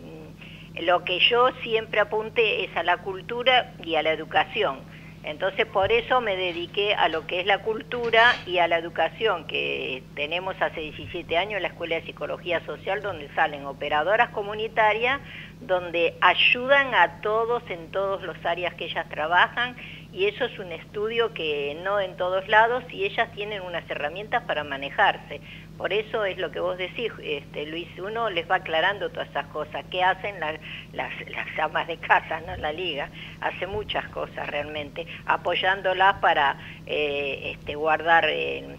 lo que yo siempre apunté es a la cultura y a la educación. Entonces por eso me dediqué a lo que es la cultura y a la educación, que tenemos hace diecisiete años la Escuela de Psicología Social, donde salen operadoras comunitarias, donde ayudan a todos en todas las áreas que ellas trabajan, y eso es un estudio que no en todos lados, y ellas tienen unas herramientas para manejarse. Por eso es lo que vos decís, este, Luis, uno les va aclarando todas esas cosas. ¿Qué hacen la, las, las amas de casa, no? La Liga hace muchas cosas realmente, apoyándolas para eh, este, guardar, eh,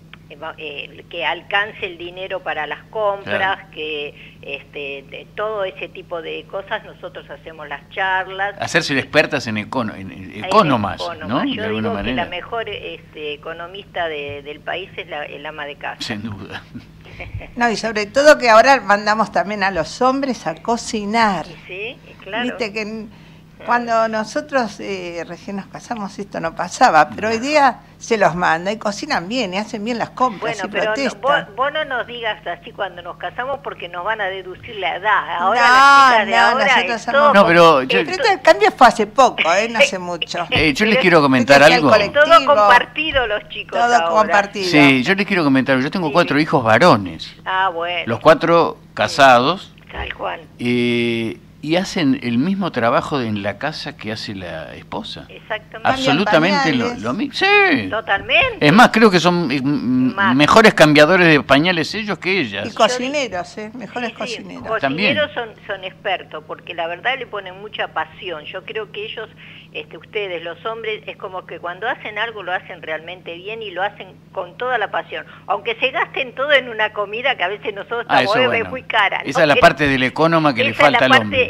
eh, que alcance el dinero para las compras, claro. que este, de todo ese tipo de cosas. Nosotros hacemos las charlas. Hacerse expertas en, econo, en, en economas, ¿no? Yo de alguna digo manera. Que la mejor este, economista de, del país es la, el ama de casa. Sin duda. No, y sobre todo que ahora mandamos también a los hombres a cocinar. Sí, claro. Viste que cuando nosotros eh, recién nos casamos esto no pasaba, pero hoy día se los manda y cocinan bien y hacen bien las compras. Bueno, y pero protestan. No, vos, vos no nos digas así cuando nos casamos porque nos van a deducir la edad. Ahora no, las chicas de no, ahora es todo, no, pero yo, el cambio fue hace poco, ¿eh? No hace mucho. Eh, yo les quiero comentar algo. Todo compartido los chicos Todo ahora. compartido. Sí, yo les quiero comentar, yo tengo sí. cuatro hijos varones. Ah, bueno. Los cuatro casados. Tal cual. Eh, y hacen el mismo trabajo en la casa que hace la esposa. Exactamente. Absolutamente lo, lo mismo. Sí. Totalmente. Es más, creo que son eh, mejores cambiadores de pañales ellos que ellas. Y cocineros, ¿eh? Mejores sí, sí. cocineros. También. Cocineros son, son expertos, porque la verdad le ponen mucha pasión. Yo creo que ellos, este, ustedes, los hombres, es como que cuando hacen algo lo hacen realmente bien y lo hacen con toda la pasión. Aunque se gasten todo en una comida que a veces nosotros ah, estamos bueno. muy cara. Esa ¿no? es la parte del economa que Esa le falta es al hombre.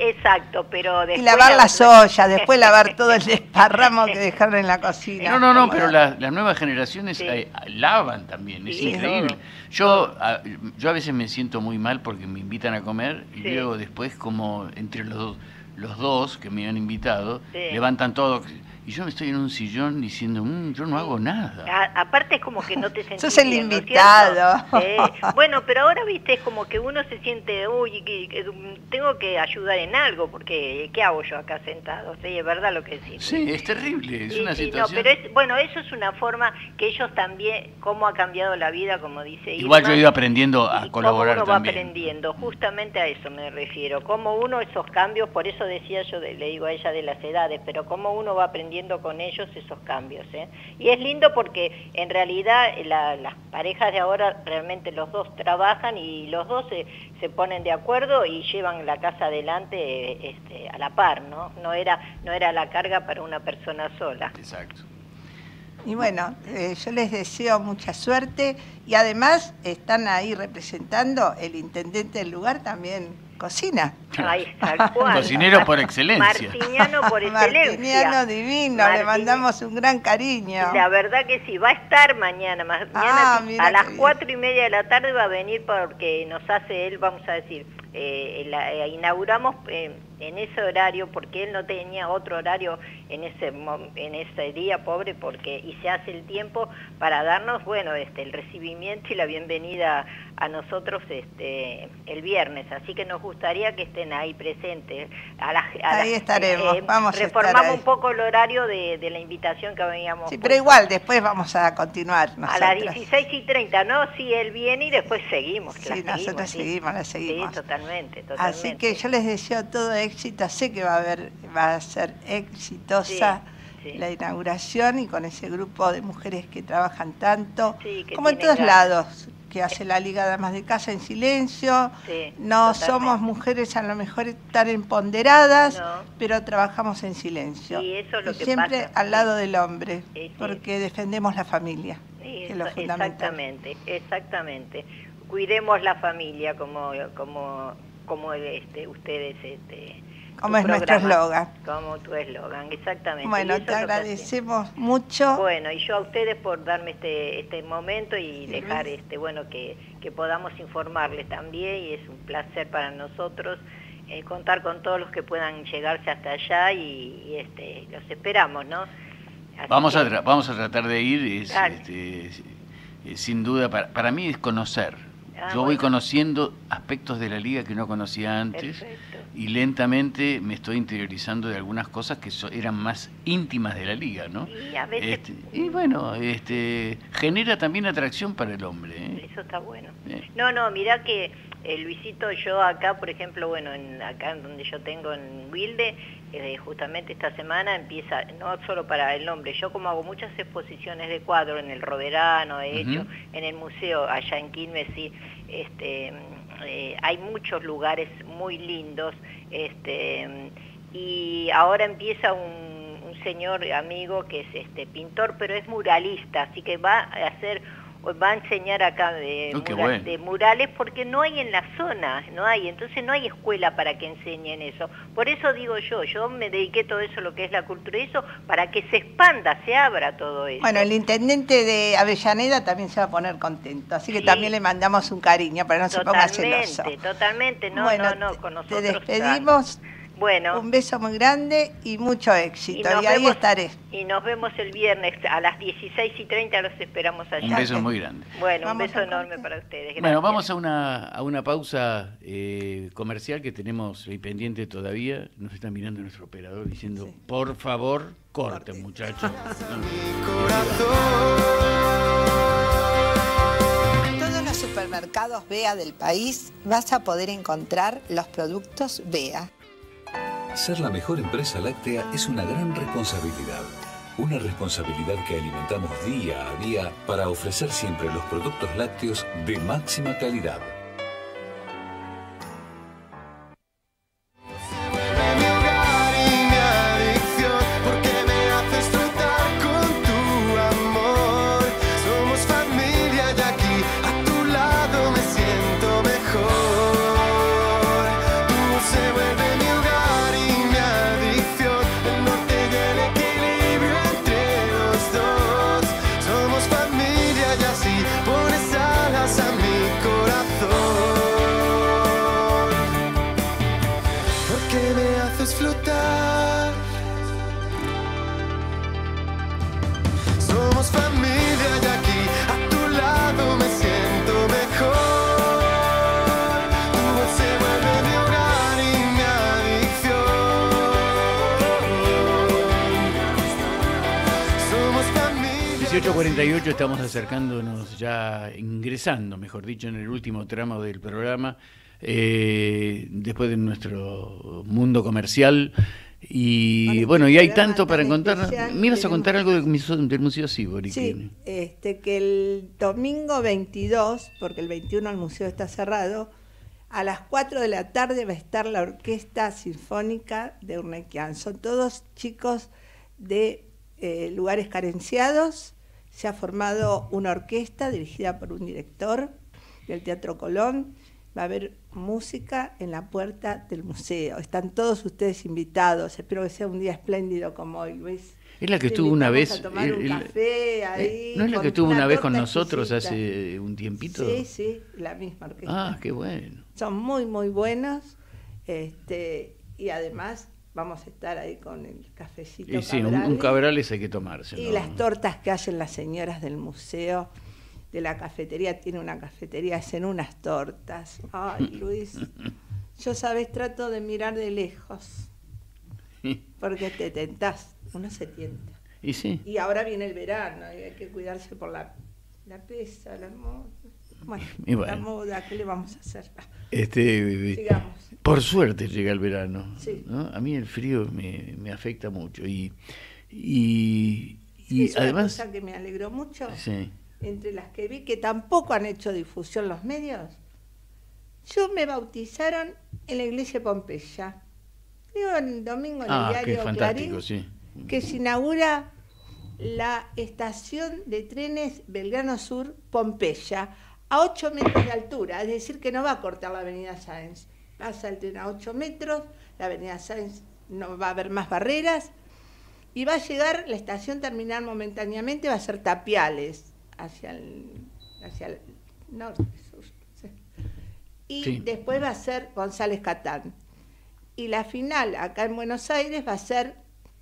exacto, pero después... Y lavar las ollas, después lavar todo el desparramo que dejaron en la cocina. No, no, no, pero la- las nuevas generaciones Sí. eh, lavan también, es Sí, increíble. todo. Yo a, yo a veces me siento muy mal porque me invitan a comer y Sí. luego después como entre los dos, los dos que me han invitado, Sí. levantan todo y yo me estoy en un sillón diciendo, "Mm, yo no hago nada". A- aparte es como que no te sentís Sos el bien, ¿no es invitado. cierto? Sí. Bueno, pero ahora, viste, es como que uno se siente, uy, que- que tengo que ayudar en algo, porque ¿qué hago yo acá sentado? Sí, es verdad lo que decís. Sí, es terrible, es Sí, una sí, situación. no, pero es, bueno, eso es una forma que ellos también, cómo ha cambiado la vida, como dice Igual yo Irma, he ido aprendiendo a y colaborar cómo uno también. va aprendiendo, justamente a eso me refiero, cómo uno esos cambios, por eso decía yo, de- le digo a ella de las edades, pero cómo uno va aprendiendo con ellos esos cambios, ¿eh? Y es lindo porque en realidad la- las parejas de ahora realmente los dos trabajan y los dos se, se ponen de acuerdo y llevan la casa adelante este, a la par, ¿no? No era, no era la carga para una persona sola. Exacto. Y bueno, eh, yo les deseo mucha suerte y además están ahí representando el intendente del lugar también cocina. Ay, tal cual. Cocinero por excelencia. Martiniano por excelencia. Martiniano divino, le Martini- mandamos un gran cariño. La verdad que sí, va a estar mañana, ma- Ah, mañana mira a las qué bien. cuatro y media de la tarde va a venir porque nos hace él, vamos a decir, eh, la- eh, inauguramos eh, en ese horario porque él no tenía otro horario en ese mo- en ese día, pobre, porque y se hace el tiempo para darnos, bueno, este el recibimiento y la bienvenida a nosotros este el viernes, así que nos gustaría que estén ahí presentes. A la, a Ahí la- estaremos, vamos a estar reformamos ahí. un poco el horario de, de la invitación que habíamos Sí, puesto. pero igual después vamos a continuar A nosotras. las dieciséis y treinta, ¿no? Sí, él viene y después seguimos. Sí, la seguimos, nosotros sí. seguimos, la seguimos. Sí, totalmente, totalmente. Así que yo les deseo todo éxito, sé que va a haber, va a ser exitosa Sí, sí. la inauguración y con ese grupo de mujeres que trabajan tanto, Sí, que como en tienen todos ganas. lados, que hace la Liga de Damas de Casa en silencio. Sí, No totalmente. somos mujeres a lo mejor tan empoderadas, No. pero trabajamos en silencio. Sí, eso es lo y que siempre pasa, al sí. lado del hombre, Sí, sí. porque defendemos la familia, Sí, que es lo eso- fundamental. exactamente, exactamente. Cuidemos la familia como como como este ustedes este Como tu es nuestro programa, eslogan. Como tu eslogan, exactamente. Bueno, Y eso te es lo que agradecemos mucho. hacemos. Bueno, y yo a ustedes por darme este este momento y Sí, dejar Luis. este bueno que que podamos informarles también y es un placer para nosotros eh, contar con todos los que puedan llegarse hasta allá y, y, este los esperamos, ¿no? Así Vamos que- a, tra- vamos a tratar de ir, es, Dale. este, es- es sin duda, para, para mí es conocer. Ah, Yo voy bueno. conociendo aspectos de la liga que no conocía antes Perfecto. y lentamente me estoy interiorizando de algunas cosas que so- eran más íntimas de la liga, ¿no? Y a veces Este, y bueno, este, genera también atracción para el hombre. ¿eh? eso está bueno. Eh. No, no, mirá que eh, Luisito, yo acá, por ejemplo, bueno, en, acá en donde yo tengo en Wilde, eh, justamente esta semana empieza, no solo para el hombre, yo como hago muchas exposiciones de cuadros en el Roverano, de hecho, Ujú. en el museo allá en Quilmes, sí, este, eh, hay muchos lugares muy lindos, este, y ahora empieza un, un señor amigo que es este pintor, pero es muralista, así que va a hacer va a enseñar acá de, Oh, qué mura- bueno. de murales porque no hay en la zona, no hay, entonces no hay escuela para que enseñen eso. Por eso digo yo, yo me dediqué todo eso, lo que es la cultura y eso, para que se expanda, se abra todo eso. Bueno, el intendente de Avellaneda también se va a poner contento, así que Sí. también le mandamos un cariño para que no se ponga celoso. Totalmente, totalmente, no, Bueno, no, no, con Te nosotros. despedimos, Bueno, un beso muy grande y mucho éxito, y, nos ahí vemos- estaré. y nos vemos el viernes a las dieciséis y treinta, los esperamos allá. Un beso muy grande. Bueno, Vamos un beso a enorme para ustedes. Bueno, gracias. vamos a una, a una pausa eh, comercial que tenemos ahí pendiente todavía. Nos está mirando nuestro operador diciendo, por favor, corten, muchachos. En todos los supermercados BEA del país vas a poder encontrar los productos BEA. Ser la mejor empresa láctea es una gran responsabilidad. Una responsabilidad que alimentamos día a día para ofrecer siempre los productos lácteos de máxima calidad. Porque me haces flotar con tu amor. Somos familia y aquí a tu lado me siento mejor. Tú se vuelve mi hogar. dieciocho cuarenta y ocho, estamos acercándonos ya, ingresando, mejor dicho, en el último tramo del programa, eh, después de nuestro mundo comercial. Y bueno, y hay tanto para contar. Me ibas a contar algo del Museo, del Museo Sívori. Sí, este, que el domingo veintidós, porque el veintiuno el museo está cerrado, a las cuatro de la tarde va a estar la Orquesta Sinfónica de Urnequian. Son todos chicos de eh, lugares carenciados. Se ha formado una orquesta dirigida por un director del Teatro Colón. Va a haber música en la puerta del museo. Están todos ustedes invitados. Espero que sea un día espléndido como hoy, Luis. Es la que estuvo una vez. A tomar un el, café ahí, eh, ¿No es la que estuvo una, una vez con torta nosotros exquisita. hace un tiempito? Sí, sí, la misma orquesta. Ah, qué bueno. Son muy, muy buenos. Este, y además vamos a estar ahí con el cafecito. Y sí, un, un cabrales hay que tomarse. Y ¿no? las tortas que hacen las señoras del museo, de la cafetería, tiene una cafetería, hacen unas tortas. Ay, Luis, yo, sabes, trato de mirar de lejos, porque te tentás, uno se tienta. Y sí. Y ahora viene el verano, y hay que cuidarse por la, la pesa, la moda. Bueno, bueno, la moda, ¿qué le vamos a hacer? Este, Sigamos. Por suerte llega el verano. Sí. ¿No? A mí el frío me, me afecta mucho. Y, y, y es además... una cosa que me alegró mucho. Sí. Entre las que vi que tampoco han hecho difusión los medios, yo me bautizaron en la iglesia de Pompeya. Digo el domingo en ah, el diario qué fantástico, Clarín, sí. que se inaugura la estación de trenes Belgrano Sur Pompeya a ocho metros de altura, es decir que no va a cortar la avenida Sáenz. Pasa el tren a ocho metros, la avenida Sáenz no va a haber más barreras y va a llegar, la estación terminal momentáneamente va a ser Tapiales, hacia el, hacia el norte, sur, sí. Y sí. Después va a ser González Catán. Y la final, acá en Buenos Aires, va a ser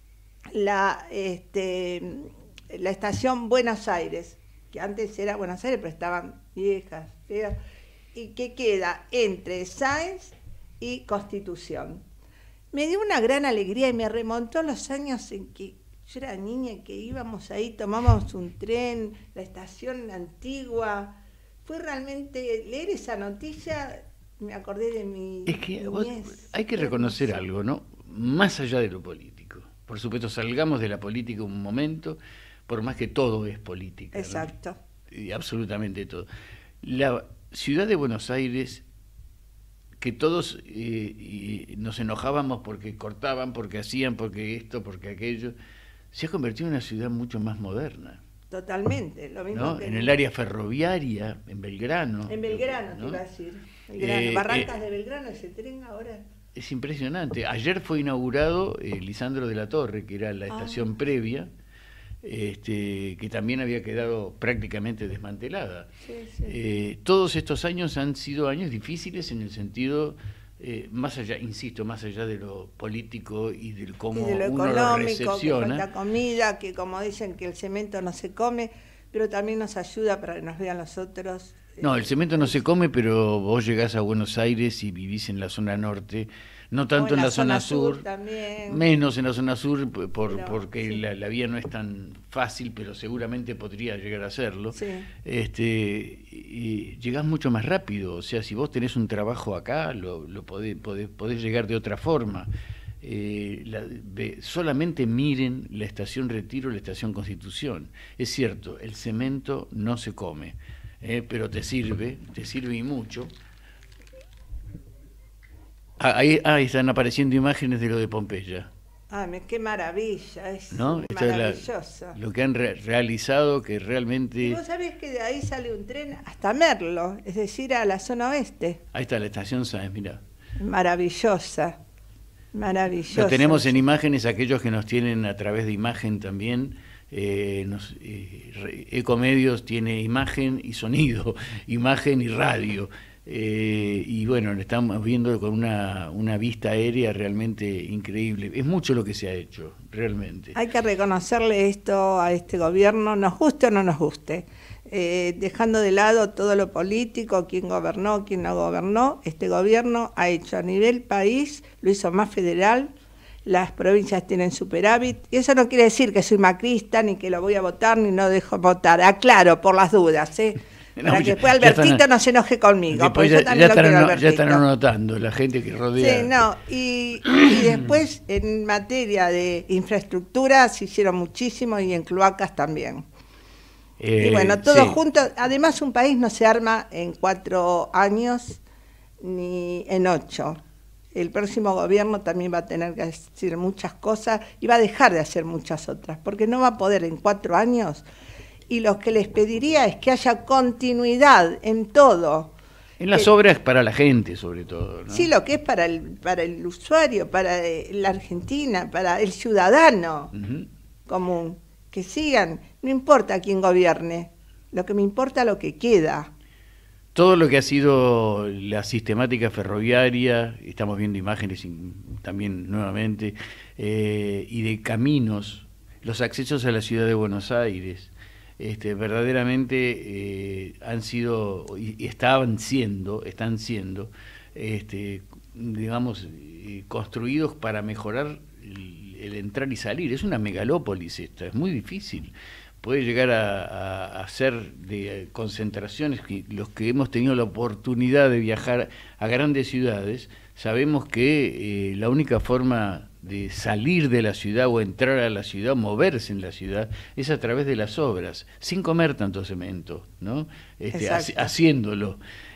la, este, la estación Buenos Aires, que antes era Buenos Aires, pero estaban viejas, feas, y que queda entre Sáenz y Constitución. Me dio una gran alegría y me remontó a los años en que yo era niña y que íbamos ahí, tomábamos un tren, la estación antigua. Fue realmente, leer esa noticia, me acordé de mi Es que vos, niñez. hay que reconocer algo, ¿no? Más allá de lo político. Por supuesto, salgamos de la política un momento, por más que todo es política. Exacto. ¿No? Y absolutamente todo. La ciudad de Buenos Aires, que todos eh, y nos enojábamos porque cortaban, porque hacían, porque esto, porque aquello, se ha convertido en una ciudad mucho más moderna. Totalmente, lo mismo ¿No? que En el área ferroviaria, en Belgrano. En Belgrano, ¿no? te iba a decir. Belgrano. Eh, Barrancas eh, de Belgrano, ese tren ahora. Es impresionante. Ayer fue inaugurado eh, Lisandro de la Torre, que era la estación ah. previa, este, que también había quedado prácticamente desmantelada. Sí, sí. Eh, todos estos años han sido años difíciles en el sentido, eh, más allá, insisto, más allá de lo político y del cómo y de lo uno lo económico, recepciona. que falta comida, que como dicen que el cemento no se come, pero también nos ayuda para que nos vean los otros. No, el cemento no se come, pero vos llegás a Buenos Aires y vivís en la zona norte, no tanto en la, en la zona, zona sur, sur también. Menos en la zona sur, por, pero, porque sí. la, la vía no es tan fácil, pero seguramente podría llegar a serlo. Sí. Este, y llegás mucho más rápido, o sea, si vos tenés un trabajo acá, lo, lo podés, podés, podés llegar de otra forma. Eh, la, ve, solamente miren la estación Retiro, la estación Constitución. Es cierto, el cemento no se come. Eh, pero te sirve, te sirve y mucho. Ah, ahí, ahí están apareciendo imágenes de lo de Pompeya. Ah, qué maravilla, es ¿no? maravillosa. Es la, lo que han re realizado, que realmente... Y vos sabés que de ahí sale un tren hasta Merlo, es decir, a la zona oeste. Ahí está la estación Sáenz, mirá. Maravillosa, maravillosa. Lo tenemos en imágenes, aquellos que nos tienen a través de imagen también. Eh, nos, eh, Ecomedios tiene imagen y sonido, imagen y radio, eh, y bueno, lo estamos viendo con una, una vista aérea realmente increíble. Es mucho lo que se ha hecho, realmente. Hay que reconocerle esto a este gobierno, nos guste o no nos guste, eh, dejando de lado todo lo político, quién gobernó, quién no gobernó. Este gobierno ha hecho a nivel país, lo hizo más federal, las provincias tienen superávit, y eso no quiere decir que soy macrista, ni que lo voy a votar, ni no dejo votar. Aclaro, por las dudas, ¿eh? Para no, que ya, después Albertito están, no se enoje conmigo, porque ya, yo también ya lo quiero están, Albertito. Ya están anotando la gente que rodea. Sí, no, y, y después en materia de infraestructura se hicieron muchísimo, y en cloacas también. Eh, y bueno, todo sí. junto. Además, un país no se arma en cuatro años ni en ocho. El próximo gobierno también va a tener que hacer muchas cosas y va a dejar de hacer muchas otras, porque no va a poder en cuatro años. Y lo que les pediría es que haya continuidad en todo. En las eh, obras para la gente, sobre todo, ¿no? Sí, lo que es para el, para el usuario, para la Argentina, para el ciudadano uh-huh. común. Que sigan, no importa quién gobierne, lo que me importa es lo que queda. Todo lo que ha sido la sistemática ferroviaria, estamos viendo imágenes también nuevamente, eh, y de caminos, los accesos a la ciudad de Buenos Aires, este, verdaderamente eh, han sido, y estaban siendo, están siendo, este, digamos, eh, construidos para mejorar el, el entrar y salir. Es una megalópolis esta, es muy difícil. Puede llegar a, a, a ser de concentraciones, que los que hemos tenido la oportunidad de viajar a grandes ciudades, sabemos que eh, la única forma de salir de la ciudad o entrar a la ciudad, moverse en la ciudad, es a través de las obras, sin comer tanto cemento, ¿no? Este, ha, haciéndolo.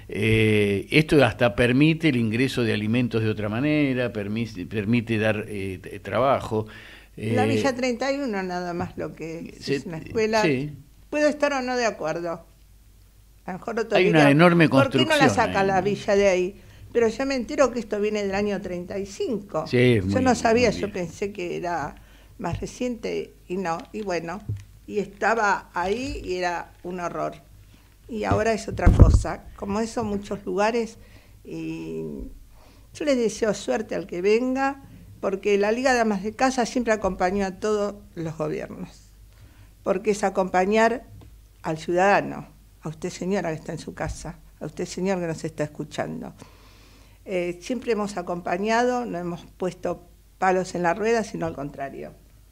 Eh, esto hasta permite el ingreso de alimentos de otra manera, permite, permite dar eh, trabajo. La Villa treinta y uno nada más lo que es, se, es una escuela. Sí. Puedo estar o no de acuerdo. A lo mejor otro Hay diría, una enorme construcción. ¿por qué no la saca ahí? La villa de ahí? Pero yo me entero que esto viene del año treinta y cinco. Sí, yo muy, no sabía, yo pensé que era más reciente y no. Y bueno, y estaba ahí y era un horror. Y ahora es otra cosa. Como eso, muchos lugares. Y yo les deseo suerte al que venga, porque la Liga de Amas de Casa siempre acompañó a todos los gobiernos, porque es acompañar al ciudadano, a usted señora que está en su casa, a usted señor que nos está escuchando. Eh, siempre hemos acompañado, no hemos puesto palos en la rueda, sino al contrario.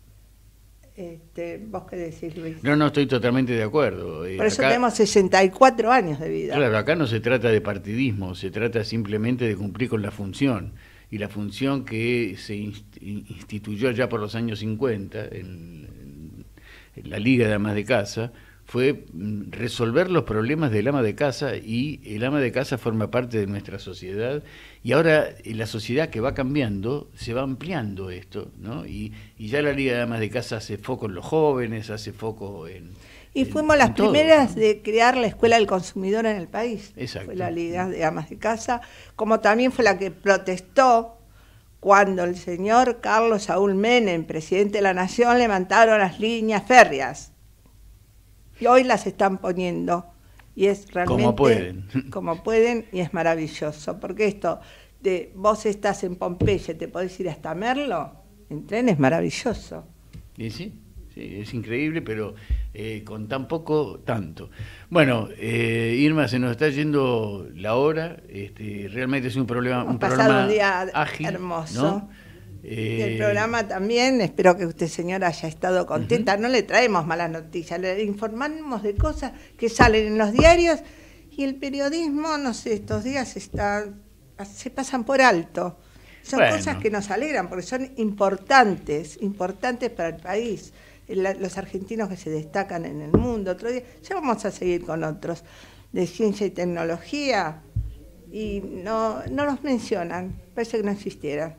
Este, ¿Vos qué decís, Luis? No, no, estoy totalmente de acuerdo. Por eso acá, tenemos sesenta y cuatro años de vida. Claro, acá no se trata de partidismo, se trata simplemente de cumplir con la función. Y la función que se instituyó ya por los años cincuenta en, en la Liga de Amas de Casa fue resolver los problemas del ama de casa, y el ama de casa forma parte de nuestra sociedad, y ahora la sociedad que va cambiando se va ampliando esto, ¿no? Y, y ya la Liga de Amas de Casa hace foco en los jóvenes, hace foco en... Y en, fuimos las primeras todo, ¿no? de crear la Escuela del Consumidor en el país. Exacto. Fue la Liga de Amas de Casa, como también fue la que protestó cuando el señor Carlos Saúl Menem, presidente de la Nación, levantaron las líneas férreas. Y hoy las están poniendo. Y es realmente... Como pueden. Como pueden, y es maravilloso. Porque esto de vos estás en Pompeya, te podés ir hasta Merlo, en tren es maravilloso. ¿Y sí? Sí, es increíble, pero eh, con tan poco, tanto. Bueno, eh, Irma, se nos está yendo la hora. Este, realmente es un problema, Hemos un pasado programa un día ágil, hermoso. ¿no? Eh, y el Eh, programa también, espero que usted, señora, haya estado contenta. Uh-huh. No le traemos malas noticias, le informamos de cosas que salen en los diarios, y el periodismo, no sé, estos días está, se pasan por alto. Son bueno. cosas que nos alegran, porque son importantes, importantes para el país. La, los argentinos que se destacan en el mundo. Otro día, ya vamos a seguir con otros de ciencia y tecnología, y no, no los mencionan, parece que no existieran.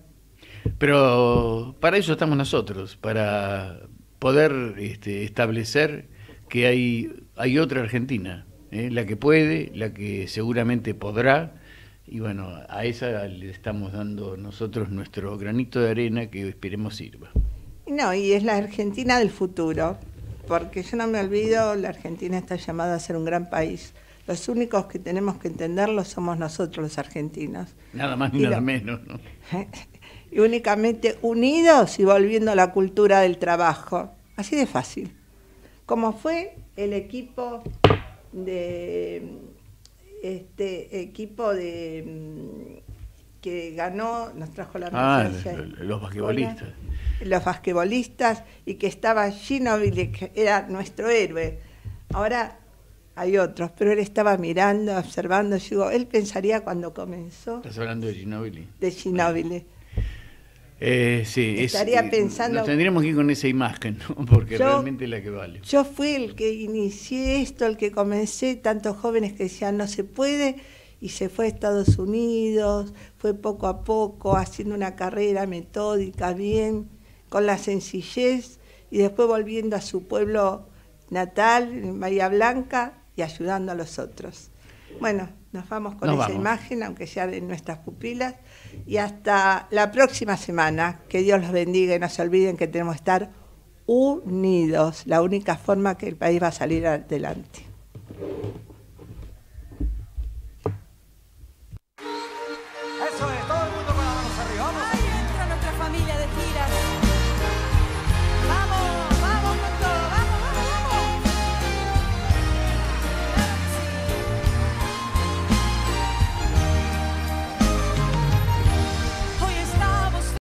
Pero para eso estamos nosotros, para poder este, establecer que hay, hay otra Argentina, ¿eh? La que puede, la que seguramente podrá, y bueno, a esa le estamos dando nosotros nuestro granito de arena que esperemos sirva. No, y es la Argentina del futuro, porque yo no me olvido, la Argentina está llamada a ser un gran país. Los únicos que tenemos que entenderlo somos nosotros, los argentinos. Nada más ni nada menos, ¿no? Y únicamente unidos y volviendo a la cultura del trabajo. Así de fácil. Como fue el equipo de... este equipo de... que ganó, nos trajo la Ah, medalla. los, los basquetbolistas. Los basquetbolistas, y que estaba Ginóbili, que era nuestro héroe. Ahora hay otros, pero él estaba mirando, observando. Yo digo, él pensaría cuando comenzó. ¿Estás hablando de Ginóbili? De Ginóbili. Eh, sí, Estaría es, pensando. Nos tendríamos que ir con esa imagen, ¿no? Porque yo, realmente es la que vale. Yo fui el que inicié esto, el que comencé, tantos jóvenes que decían no se puede, y se fue a Estados Unidos, fue poco a poco, haciendo una carrera metódica, bien, con la sencillez, y después volviendo a su pueblo natal, en Bahía Blanca, y ayudando a los otros. Bueno, nos vamos con nos esa vamos. imagen, aunque sea de nuestras pupilas, y hasta la próxima semana. Que Dios los bendiga y no se olviden que tenemos que estar unidos, la única forma que el país va a salir adelante.